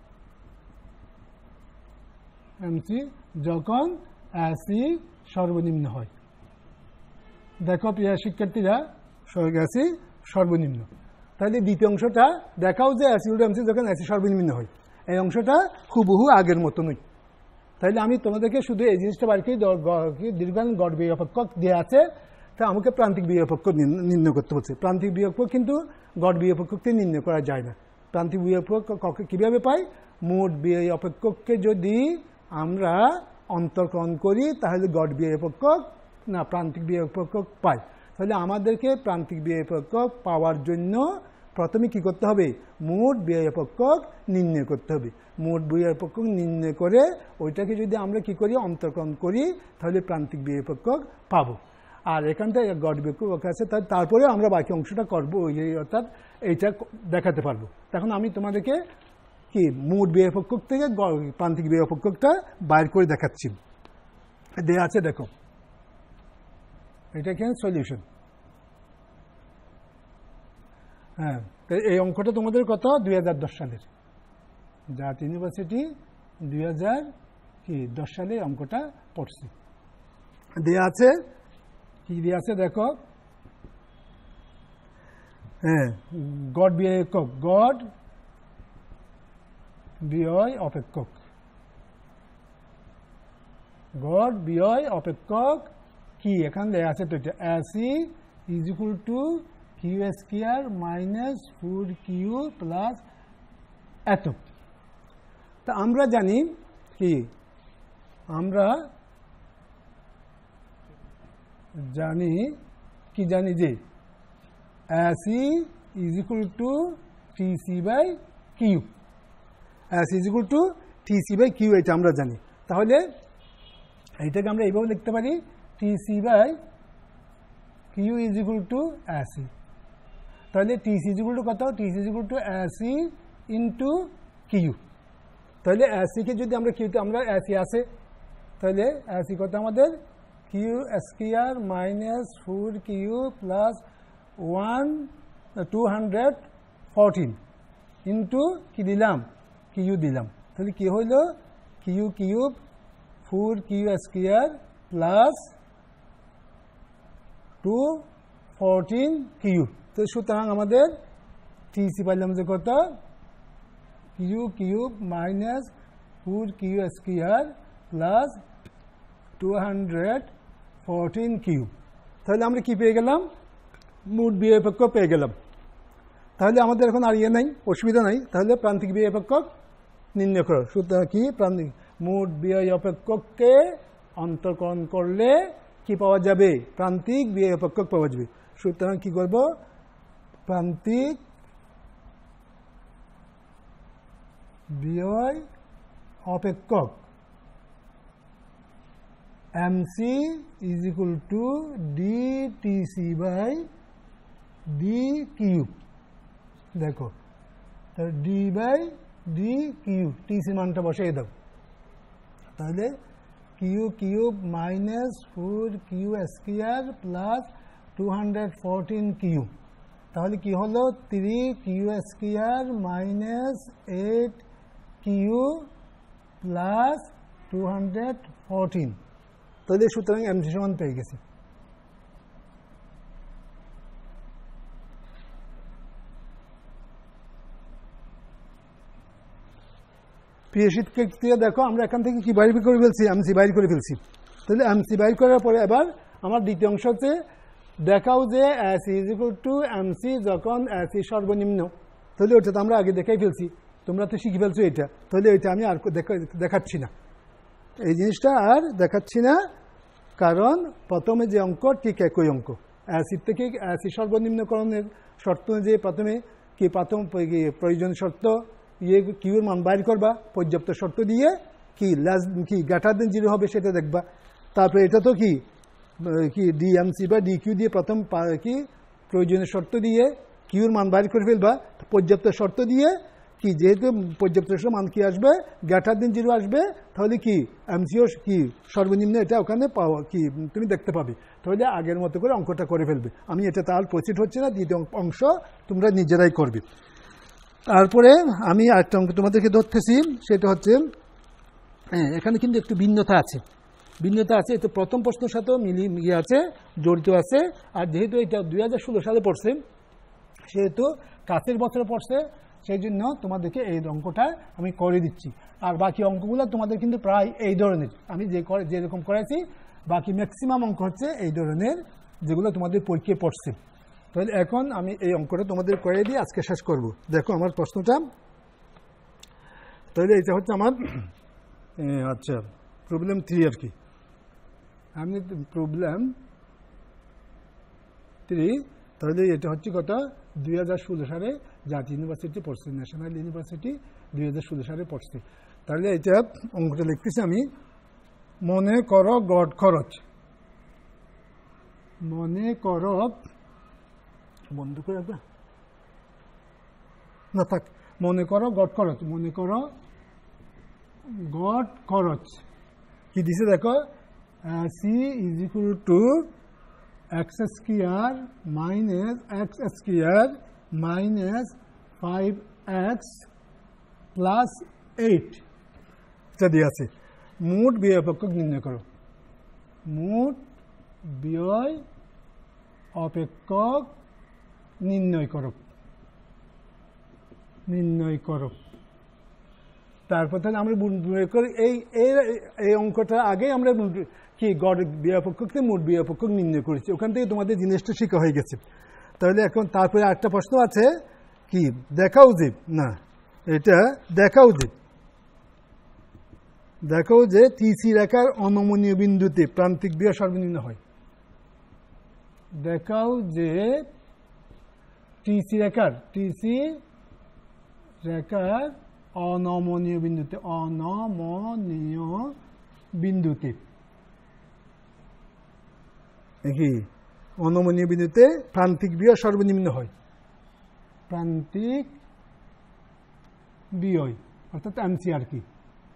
MC যখন এসি সর্বনিম্ন হয়। দেখো প্রিয় শিক্ষার্থীরা, এসি সর্বনিম্ন। তাহলে দ্বিতীয় অংশটা দেখাও যে এসি ইকুয়াল টু এমসি যখন এসি সর্বনিম্ন হয়, এই অংশটা হুবহু আগের মতো নয়। তাহলে আমি তোমাদেরকে শুধু এই জিনিসটা বার করি, দীর্ঘকালীন গড় বিয় অপেক্ষক দেওয়া আছে, তা আমাকে প্রান্তিক বিয় অপেক্ষক নির্ণয় করতে বলছে। প্রান্তিক বিয় অপেক্ষক কিন্তু গড় বিয় অপেক্ষককে নির্ণয় করা যায় না। প্রান্তিক বিয় অপেক্ষক কীভাবে পাই? মোট বিয় অপেক্ষককে যদি আমরা অন্তর্করণ করি তাহলে গড় বিয় অপেক্ষক না প্রান্তিক বিয় অপেক্ষক পাই। তাহলে আমাদেরকে প্রান্তিক বিয় অপেক্ষক পাওয়ার জন্য প্রথমে কি করতে হবে? মোট বিয় অপেক্ষক নির্ণয় করতে হবে। মোট বিয় অপেক্ষক নির্ণয় করে ওইটাকে যদি আমরা কি করি অন্তর্করণ করি তাহলে প্রান্তিক বিয় অপেক্ষক পাবো। আর এখান থেকে গড় বিয় অপেক্ষক আছে, তারপরে আমরা বাকি অংশটা করবো, অর্থাৎ এইটা দেখাতে পারবো। তখন আমি তোমাদেরকে কি মোট বিয় অপেক্ষক থেকে প্রান্তিক বিয় অপেক্ষকটা বাইর করে দেখাচ্ছি। দেয়া আছে, দেখো এটা কেন সলিউশন। হ্যাঁ, এই অঙ্কটা তোমাদের কত? দুই হাজার দশ সালের জাতীয় ইউনিভার্সিটি দুই হাজার কি দশ সালে অঙ্কটা পড়ছি। দেয়া আছে কি দেয়া আছে দেখো, হ্যাঁ গড় বিয় একক গড় বিয় অপেক্ষক গড় বিয় অপেক্ষক কি এখানে দেয়া আছে, তো এটা AC is equal to q square minus four q plus এত। তা আমরা জানি কি, আমরা জানি কি জানি যে AC is equal to T C by q. S is equal to TC by q, এটা আমরা জানি। তাহলে এইটাকে আমরা এইভাবে লিখতে পারি TC by q is equal to AC. তাহলে টিসি ইজ ইকুয়াল টু কত? TC is equal to AC into q. তাহলে এসিকে যদি আমরা কিউতে আমরা এসি আছে, তাহলে এসি কত আমাদের? Q square minus four q plus one two hundred fourteen into কি দিলাম? কিউ দিলাম। তাহলে কি হইল? Q cube four q square plus two fourteen q. তো সুতরাং আমাদের টিসি পাইলাম যে কত? Q cube minus four q square plus two hundred fourteen q. তাহলে আমরা কি পেয়ে গেলাম? মোট বিভব একক পেয়ে গেলাম। তাহলে আমাদের এখন আর ইয়ে নাই, অসুবিধা নাই। তাহলে প্রান্তিক বিভব একক নির্ণয় করো। সুতরাং কি? প্রান্তিক মোট বিভব একককে অন্তর্করণ করলে কি পাওয়া যাবে? প্রান্তিক বিভব একক পাওয়া যাবে। সুতরাং কি করব? প্রান্তিক বিভব অপেক্ষক MC is equal to d TC by d cube. দেখো d by d q, TC মানটা বসাই দাও। তাহলে q cube minus four q square plus two hundred fourteen q. তাহলে কি হলো? Three q square minus eight q plus two hundred fourteen. তাহলে সুতরাং এমসি সমান পেয়ে গেছি। প্রিয় শিক্ষার্থীরা দেখো আমরা এখান থেকে কি বাইর করে ফেলছি? এমসি বাইর করে ফেলছি। তাহলে এমসি বাইর করার পরে এবার আমার দ্বিতীয় অংশ হচ্ছে দেখাও যে AC is equal to MC যখন এসি সর্বনিম্ন। তাহলে ওটা তো আমরা আগে দেখাই ফেলছি, তোমরা তো শিখে ফেলছো এটা। তাহলে এটা আমি আর দেখাচ্ছি না, এই জিনিসটা আর দেখাচ্ছি না, কারণ প্রথমে যে অঙ্ক ঠিক একই অঙ্ক। অ্যাসিড থেকে অ্যাসিড সর্বনিম্নকরণের শর্ত অনুযায়ী প্রথমে কি প্রথম প্রয়োজন শর্ত ইয়ে কিউর মান বাইর করবা, পর্যাপ্ত শর্ত দিয়ে কি লেস কি গ্রেটার দেন জিরো হবে সেটা দেখবা। তারপরে এটা তো কি কি ডিএমসি বা ডিকিউ দিয়ে প্রথম কি প্রয়োজনীয় শর্ত দিয়ে কিউর মান বাইর করে ফেলবা, পর্যাপ্ত শর্ত দিয়ে কি যেহেতু পর্যাপ্ত মান কি আসবে? গ্রেটার দেন জিরো আসবে। তাহলে কি এমসিও কি সর্বনিম্ন এটা ওখানে পাওয়া কি তুমি দেখতে পাবে। তাহলে আগের মতো করে অঙ্কটা করে ফেলবে। আমি এটা তার প্রসিড হচ্ছে না, দ্বিতীয় অংশ তোমরা নিজেরাই করবে। তারপরে আমি আরেকটা অঙ্ক তোমাদেরকে ধরতেছি, সেটা হচ্ছে হ্যাঁ এখানে কিন্তু একটু ভিন্নতা আছে, ভিন্নতা আছে। তো প্রথম প্রশ্নের সাথেও মিলিয়ে মিলিয়ে আছে, জড়িত আছে। আর যেহেতু এটা দুই হাজার ষোলো সালে পড়ছে, সেহেতু কাছের বছরে পড়ছে, সেই জন্য তোমাদেরকে এই অঙ্কটা আমি করে দিচ্ছি। আর বাকি অঙ্কগুলো তোমাদের কিন্তু প্রায় এই ধরনের, আমি যে করে যেরকম করেছি বাকি ম্যাক্সিমাম অঙ্ক হচ্ছে এই ধরনের, যেগুলো তোমাদের পরীক্ষায় পড়ছে। তাহলে এখন আমি এই অঙ্কটা তোমাদের করে দিয়ে আজকে শেষ করব। দেখো আমার প্রশ্নটা, তাহলে এটা হচ্ছে আমার আচ্ছা প্রবলেম থ্রি আর কি। আমি প্রবলেম থ্রি, তাহলে এটা হচ্ছে কথা দুই হাজার ষোলো সালে জাতীয় ইউনিভার্সিটি পড়ছে, ন্যাশনাল ইউনিভার্সিটি দুই হাজার ষোলো সালে পড়ছে। তাহলে এটা অঙ্কটা লিখতেছি আমি। মনে করো গড় খরচ, মনে করো বন্ধ করে রাখবা না থাক, মনে করো গড় খরচ, মনে করো গড় খরচ কি দিছে দেখো, C is equal to x square minus x square minus five x plus eight, এটা দিয়ে আছে। মোট ব্যয় অপেক্ষক নির্ণয় করো, মোট ব্যয় অপেক্ষক নির্ণয় করো, নির্ণয় করো। তারপর তাহলে আমরা এই এই অঙ্কটা আগে আমরা কি গড় ব্যয় অপেক্ষককে মোট ব্যয় অপেক্ষক নির্ণয় করেছি, ওখান থেকে তোমাদের জিনিসটা শেখা হয়ে গেছে। তাহলে এখন তারপরে আরেকটা প্রশ্ন আছে কি, দেখা উচিত না এটা দেখা উচিত, দেখো যে টিসি রেখার অনমনীয় বিন্দুতে প্রান্তিক ব্যয় সর্বনিম্ন হয়। দেখাও যে টিসি রেখার টিসি রেখার অনমনীয় বিন্দুতে অনমনীয় বিন্দুতে কি অনমনীয় বিন্দুতে প্রান্তিক বিয় সর্বনিম্ন হয়, প্রান্তিক বিয় অর্থাৎ এমসি আর কি,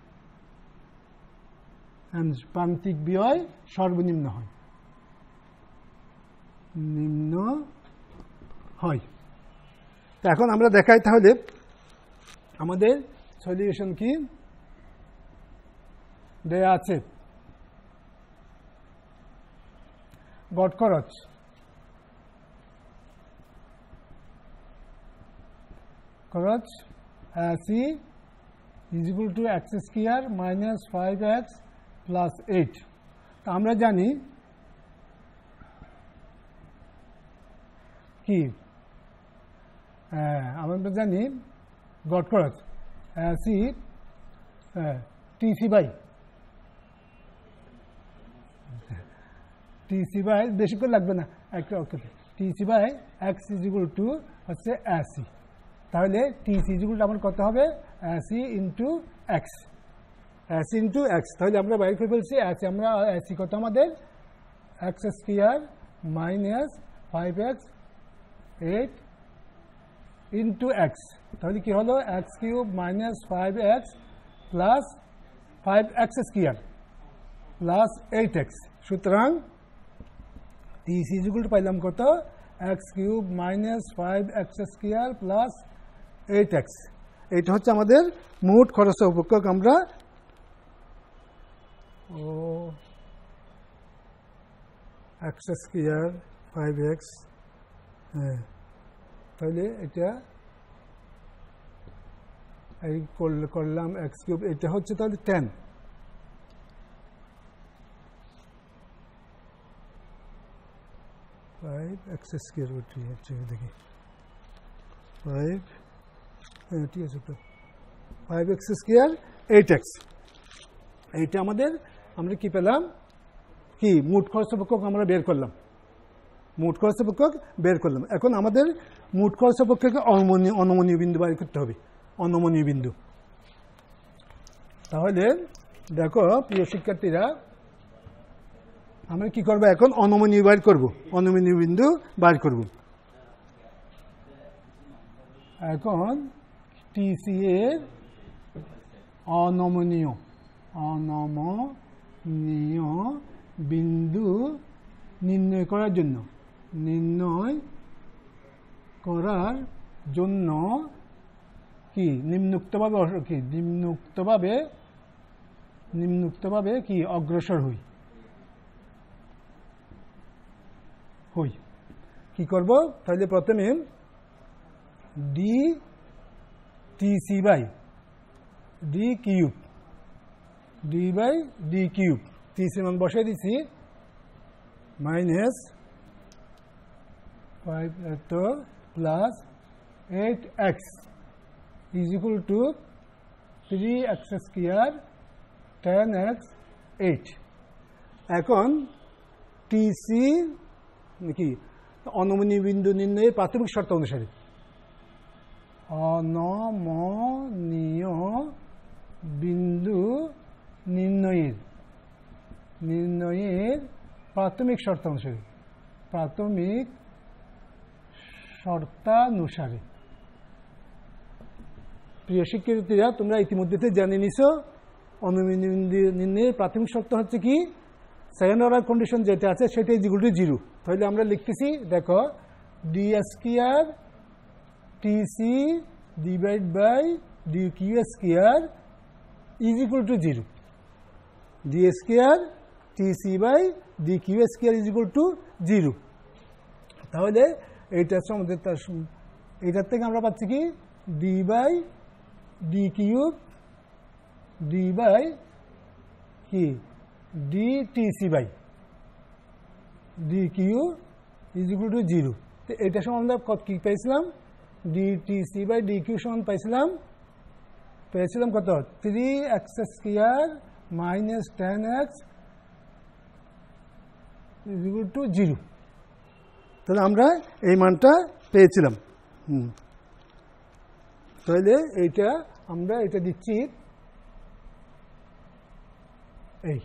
প্রান্তিক বিয় সর্বনিম্ন হয়, নিম্ন হয়। এখন আমরা দেখাই তাহলে আমাদের সলিউশন কি দেয়া আছে। গড় খরচ খরচ C is equal to x square minus five x plus eight. তো আমরা জানি কি আমরা জানি গড় খরচ C TC by TC by বেশি করে লাগবে না, একটা ওকে TC by x is equal to হচ্ছে এসি। তাহলে টিসি ইজ ইকুয়াল টু আমার কত হবে AC into x, AC into x. তাহলে আমরা বাইর করে ফেলছি এসি, আমরা এসি কত আমাদের x square minus five x eight into x. তাহলে কি হলো x cube minus five x plus five x square plus eight x. সুতরাং টিসি ইজ ইকুয়াল টু পাইলাম কত x cube minus five x square plus eight x. এইটা হচ্ছে আমাদের মোট খরচ উপেক্ষক। আমরা ও এক্স স্কয়ার ফাইভ এক্স, হ্যাঁ তাহলে এটা এই করলাম এক্স কিউব, এটা হচ্ছে তাহলে টেন, ফাইভ এক্স স্কয়ার ওটি হচ্ছে দেখি ফাইভ, হ্যাঁ ঠিক আছে তো five x square eight x. এইটা আমাদের আমরা কি পেলাম কি মোট খরচ উপেক্ষক আমরা বের করলাম, মোট খরচ উপেক্ষক বের করলাম। এখন আমাদের মোট খরচ উপেক্ষককে অনমনীয় অনমনীয় বিন্দু বের করতে হবে, অনমনীয় বিন্দু। তাহলে দেখো প্রিয় শিক্ষার্থীরা আমরা কি করবো এখন অনমনীয় বের করব, অনমনীয় বিন্দু বের করব। এখন টিসি এর অনমনীয় অনমনীয় বিন্দু নির্ণয় করার জন্য নির্ণয় করার জন্য কি নিম্নোক্তভাবে কি নিম্নোক্তভাবে নিম্নোক্তভাবে কি অগ্রসর হই হই কি করব তাহলে প্রথমে d TC by d cube, d by d cube, TC মান বসাই দিছি মাইনাস ফাইভ এত plus eight x is equal to three x square ten x eight. এখন টিসি কি অনমনীয় বিন্দু নির্ণয়ের প্রাথমিক শর্ত অনুসারে অনমনীয় বিন্দু নির্ণয়ের নির্ণয়ের প্রাথমিক শর্ত অনুসারে প্রাথমিক শর্তানুসারে প্রিয় শিক্ষার্থীরা তোমরা ইতিমধ্যে জেনে নিছো অনমনীয় বিন্দু নির্ণয়ের প্রাথমিক শর্ত হচ্ছে কি সেকেন্ড অর্ডার কন্ডিশন যেটা আছে সেটা ইজ ইকুয়াল টু জিরো। তাহলে আমরা লিখতেছি দেখো d square TC divide by d q square is equal to zero, d square TC by d q square is equal to zero. তাহলে এইটা হচ্ছে আমাদের তার এইটার থেকে আমরা পাচ্ছি কি d by d cube d by কি d TC by d q is equal to zero. তো এটা সমান আমরা কি পাইছিলাম d TC by d q সমান পাইছিলাম পেয়েছিলাম কত three x square minus ten x is equal to zero. তাহলে আমরা এই মানটা পেয়েছিলাম। হুম তাহলে এইটা আমরা এটা দিচ্ছি এই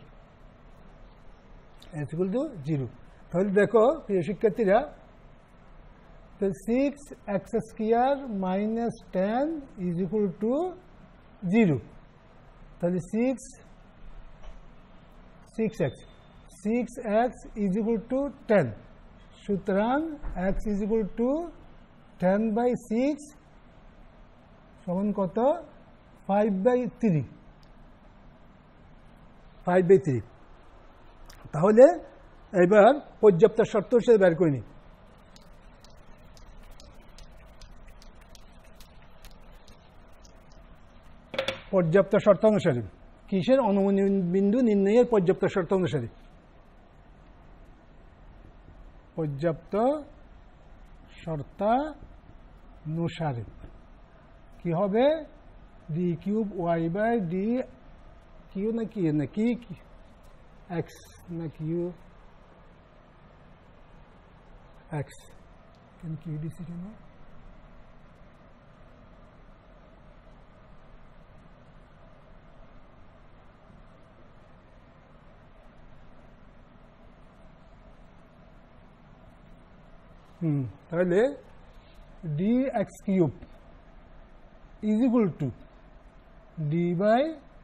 এক্স ইকুয়াল টু জিরো। তাহলে দেখো প্রিয় শিক্ষার্থীরা, তো six x square minus ten is equal to zero. তাহলে six six x six x is equal to ten. সুতরাং x is equal to ten by six সমান কত? Five by three five by three. তাহলে এবার পর্যাপ্ত শর্ত হিসেবে বের করে নিই। পর্যাপ্ত শর্ত অনুসারে কিসের? অনুমানিক বিন্দু নির্ণয়ের পর্যাপ্ত শর্ত অনুসারে। পর্যাপ্ত শর্তানুসারে কি হবে? D cube y by d q না কি না কি এক্স না কিউ এক্স কেন কিউ দিছি কেন? হুম তাহলে d x cube is equal to d by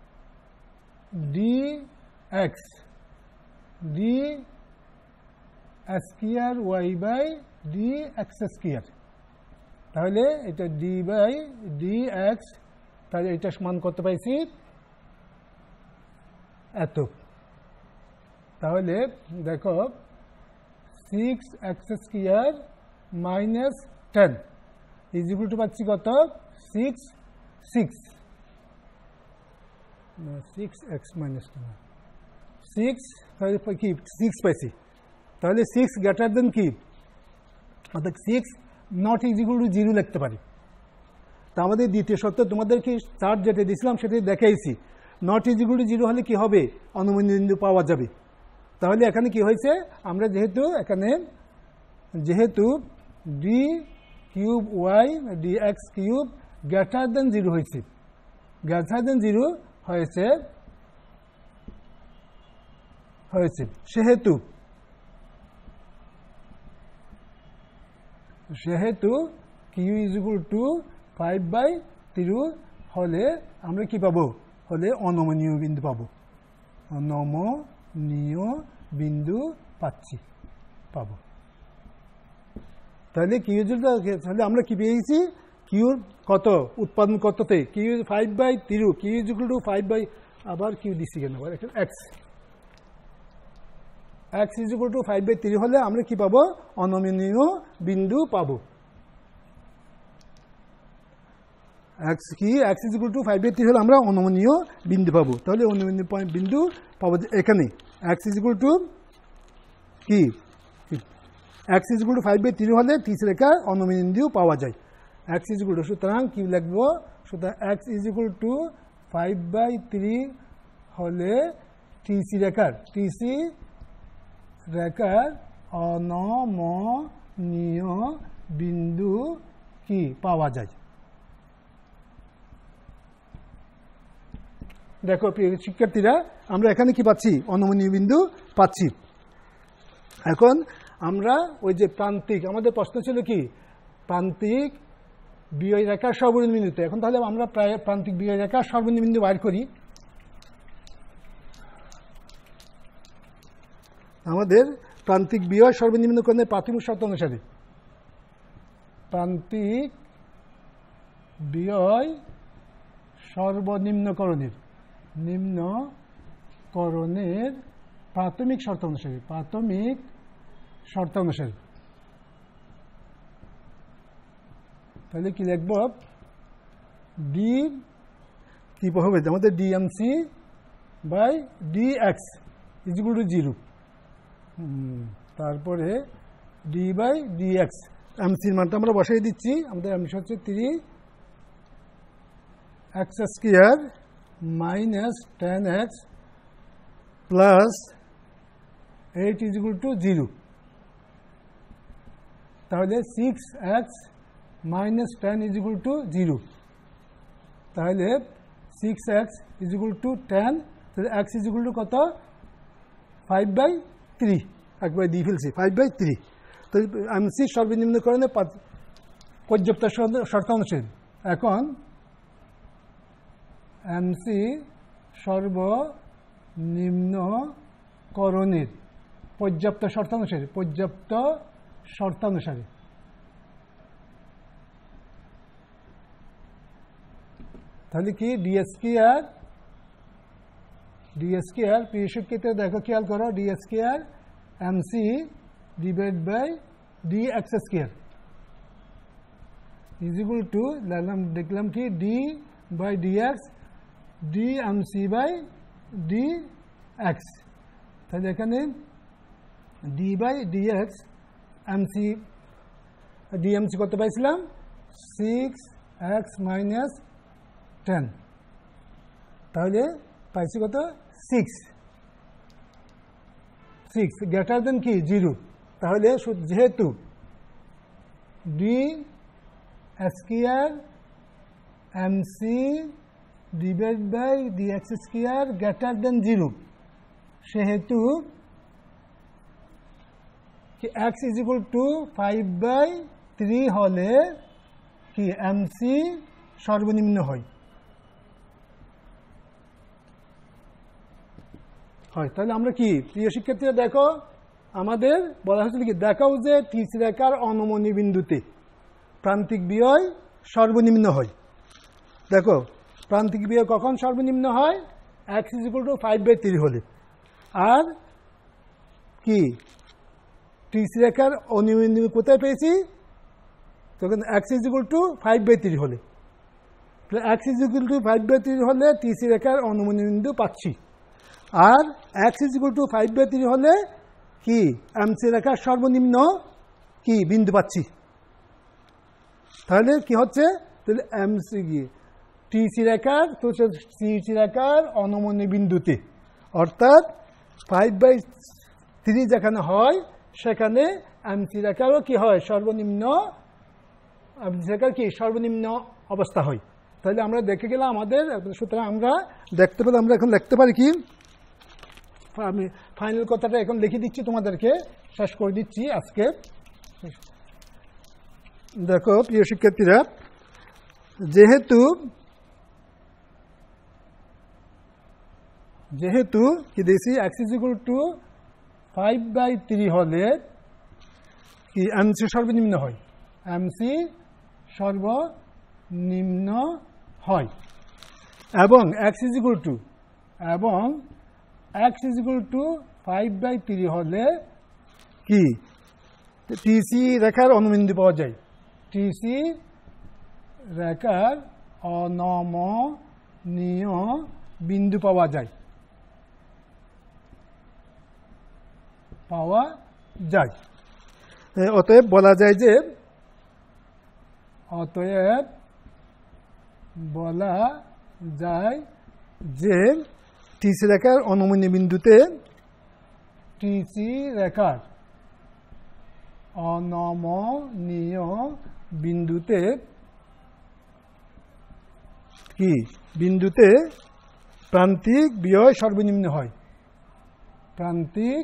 d x d square y by d x square. তাহলে এটা ডি বাই ডি এক্স, তাহলে এটা সমান কত পাইছি? এত। তাহলে দেখো six x square minus ten is equal to পাচ্ছি কত? Six six six x minus ten six. তাহলে কি সিক্স পাইছি। তাহলে সিক্স গ্রেটার দেন কি? অর্থাৎ six not is equal to zero লিখতে পারি। তা আমাদের দ্বিতীয় শর্ত তোমাদেরকে চার্ট যেটা দিয়েছিলাম সেটাই দেখাইছি। Not is equal to zero হলে কি হবে? অনুমানিক বিন্দু পাওয়া যাবে। তাহলে এখানে কি হয়েছে? আমরা যেহেতু এখানে যেহেতু d cube y d x cube greater than zero হয়েছে, গ্রেটার দেন জিরো হয়েছে হয়েছে সেহেতু সেহেতু q is equal to five by three হলে আমরা কি পাবো? হলে অনমনীয় বিন্দু পাবো। অনমনীয় বিন্দু পাচ্ছি পাবো। তাহলে কিউ তাহলে আমরা কি পেয়েছি? কিউর কত উৎপাদন কততে? Q five by three q is equal to five by আবার কিউ দিচ্ছি কেন? X x is equal to five by three হলে আমরা কি পাবো? অনমনীয় বিন্দু পাবো। এক্স কি? X is equal to five by three হলে আমরা অনমনীয় বিন্দু পাবো। তাহলে অনমনীয় বিন্দু পাবো এখানে। এক্স ইজ ইকুয়াল টু কি? X is equal to five by three হলে তিরিশ রেখার অনমনীয় বিন্দু পাওয়া যায়। এক্স ইজ ইকুয়াল টু, সুতরাং কি লিখবো? সুতরাং x is equal to five by three হলে টিসি রেখার টিসি রেখার অনমনীয় বিন্দু কি পাওয়া যায়। দেখো প্রিয় শিক্ষার্থীরা, আমরা এখানে কি পাচ্ছি? অনমনীয় বিন্দু পাচ্ছি। এখন আমরা ওই যে প্রান্তিক, আমাদের প্রশ্ন ছিল কি? প্রান্তিক বিজয় রেখার সর্বনিম্ন বিন্দুতে। এখন তাহলে আমরা প্রায় প্রান্তিক বিজয় রেখার সর্বনিম্ন বিন্দু বাইর করি। আমাদের প্রান্তিক বিজয় সর্বনিম্ন কোণের প্রাথমিক শর্ত অনুসারে প্রান্তিক বিজয় সর্বনিম্নকরণের নিম্নকরণের প্রাথমিক শর্ত অনুসারে প্রাথমিক শর্ত অনুসারে তাহলে কি লিখব? ডি কি হবে? আমাদের d MC by d x is equal to zero. তারপরে ডি বাই ডি এক্স এমসির মানটা আমরা বসাই দিচ্ছি। আমাদের এমসি হচ্ছে three x square minus ten x plus eight is equal to zero. তাহলে six x minus ten is equal to zero. তাহলে six x is equal to ten, তাহলে এক্স ইজ ইকুয়াল টু কত? Five by three, একবার দিয়ে ফেলছি five by three. তো MC সর্বনিম্নকরণে পর্যাপ্ত শর্তানুসারে, এখন এমসি সর্বনিম্নকরণের পর্যাপ্ত শর্তানুসারে, পর্যাপ্ত শর্তানুসারে তাহলে কি ডিএস স্কয়ার, ডিএস স্কয়ার প্রিয় ক্ষেত্রে দেখো খেয়াল করো, DS square MC divide by d x square is equal to দেখলাম কি d by d x d MC by d x. তাহলে এখানে d by d x MC d MC কত পাইছিলাম? সিক্স এক্স মাইনাস টেন, তাহলে পাইছি কত? সিক্স, সিক্স গ্রেটার দেন কি জিরো। তাহলে যেহেতু d square MC divide by d x square greater than zero, সেহেতু x is equal to five by three হলে কি এমসি সর্বনিম্ন হয়। হয় তাহলে আমরা কি প্রিয় শিক্ষার্থীরা দেখো, আমাদের বলা হয়েছিল কি, দেখাও যে টিচ রেখার অনমনীয় বিন্দুতে প্রান্তিক বিয় সর্বনিম্ন হয়। দেখো প্রান্তিক বিয় কখন সর্বনিম্ন হয়? X is equal to five by three হলে। আর কি টিচ রেখার অনিয়মিত কোথায় পেয়েছি? তখন x is equal to five by three হলে, x is equal to five by three হলে টিচ রেখার অনমনীয় বিন্দু পাচ্ছি। আর x is equal to five by three হলে কি এমসি রেখার সর্বনিম্ন কি বিন্দু পাচ্ছি। তাহলে কি হচ্ছে? তাহলে এমসি কি টিসি রেখার, তো টিসি রেখার অনমনীয় বিন্দুতে, অর্থাৎ ফাইভ বাই থ্রি যেখানে হয় সেখানে এমসি রেখারও কি হয়? সর্বনিম্ন, এমসি রেখার কি সর্বনিম্ন অবস্থা হয়। তাহলে আমরা দেখে গেলাম আমাদের, সুতরাং আমরা দেখতে পেলে আমরা এখন লিখতে পারি কি, আমি ফাইনাল কথাটা এখন লিখে দিচ্ছি তোমাদেরকে, শেষ করে দিচ্ছি আজকে। দেখো প্রিয় শিক্ষার্থীরা, যেহেতু যেহেতু কি দিয়েছি x is equal to five by three হলে কি এমসি সর্বনিম্ন হয়, এমসি সর্বনিম্ন হয়, এবং এক্স ইজ ইকুয়াল টু এবং x is equal to five by three হলে কি টিসি রেখার অনুবিন্দু পাওয়া যায়, টিসি রেখার অনমনীয় বিন্দু পাওয়া যায় পাওয়া যায় অতএব বলা যায় যে অতএব বলা যায় যে টিসি রেখার অনমনীয় বিন্দুতে টিসি রেখার অনমনীয় বিন্দুতে কি বিন্দুতে প্রান্তিক বিয় সর্বনিম্ন হয়, প্রান্তিক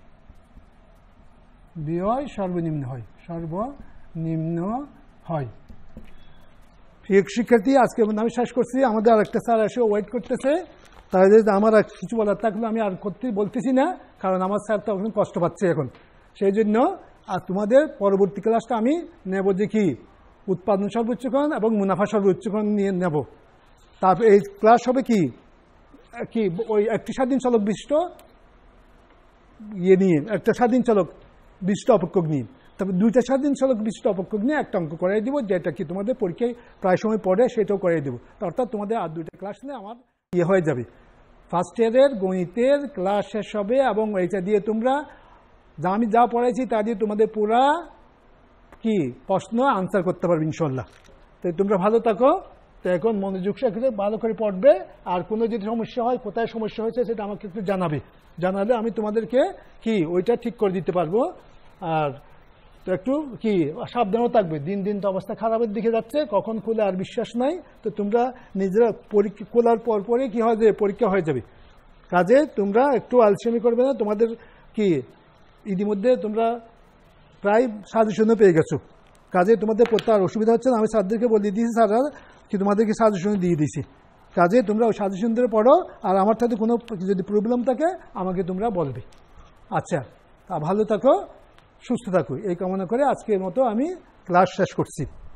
বিয় সর্বনিম্ন হয় সর্বনিম্ন হয়। প্রিয় শিক্ষার্থী, আজকে আমি শেষ করছি। আমাদের আরেকটা স্যার এসে ওয়েট করতেছে, তাহলে আমার আর কিছু বলার থাকলে আমি আর করতে বলতেছি না, কারণ আমার স্যার তো এখন কষ্ট পাচ্ছে এখন। সেই জন্য আর তোমাদের পরবর্তী ক্লাসটা আমি নেব যে কি উৎপাদন সর্বোচ্চকরণ এবং মুনাফা সর্বোচ্চকরণ নিয়ে নেব। তারপর এই ক্লাস হবে কি কি ওই একটি স্বাধীন চলক বিশিষ্ট ইয়ে নিয়ে, একটা স্বাধীন চলক বিশিষ্ট অপেক্ষক নিয়ে, তারপর দুইটা স্বাধীন চলক বিশিষ্ট অপেক্ষক নিয়ে একটা অঙ্ক করাই দিব, যেটা কি তোমাদের পরীক্ষায় প্রায় সময় পড়ে, সেটাও করাই দেবো। অর্থাৎ তোমাদের আর দুইটা ক্লাস নিয়ে আমার ইয়ে হয়ে যাবে, ফার্স্ট ইয়ারের গণিতের ক্লাস শেষ হবে, এবং এইটা দিয়ে তোমরা যা আমি যা পড়াইছি তা দিয়ে তোমাদের পুরা কি প্রশ্ন আনসার করতে পারবে ইনশাল্লাহ। তো তোমরা ভালো থাকো। তো এখন মনোযোগ সহকারে ভালো করে পড়বে, আর কোনো যদি সমস্যা হয়, কোথায় সমস্যা হয়েছে সেটা আমাকে একটু জানাবে, জানালে আমি তোমাদেরকে কি ওইটা ঠিক করে দিতে পারবো। আর তো একটু কি সাবধানও থাকবে, দিন দিন তো অবস্থা খারাপের দিকে যাচ্ছে, কখন খুলে আর বিশ্বাস নাই। তো তোমরা নিজেরা পরীক্ষা খোলার পর পরে কি হয় যে পরীক্ষা হয়ে যাবে, কাজে তোমরা একটু আলসেমি করবে না। তোমাদের কি ইতিমধ্যে তোমরা প্রায় সাজেশনও পেয়ে গেছো, কাজে তোমাদের পড়তে আর অসুবিধা হচ্ছে না। আমি স্যারদেরকে বলে দিয়েছি, স্যাররা কি তোমাদেরকে সাজেশন দিয়ে দিয়েছি, কাজে তোমরা ওই সাজেশন ধরে পড়ো। আর আমার সাথে কোনো যদি প্রবলেম থাকে আমাকে তোমরা বলবে। আচ্ছা, তা ভালো থাকো, সুস্থ থাকো, এই কামনা করে আজকের মতো আমি ক্লাস শেষ করছি।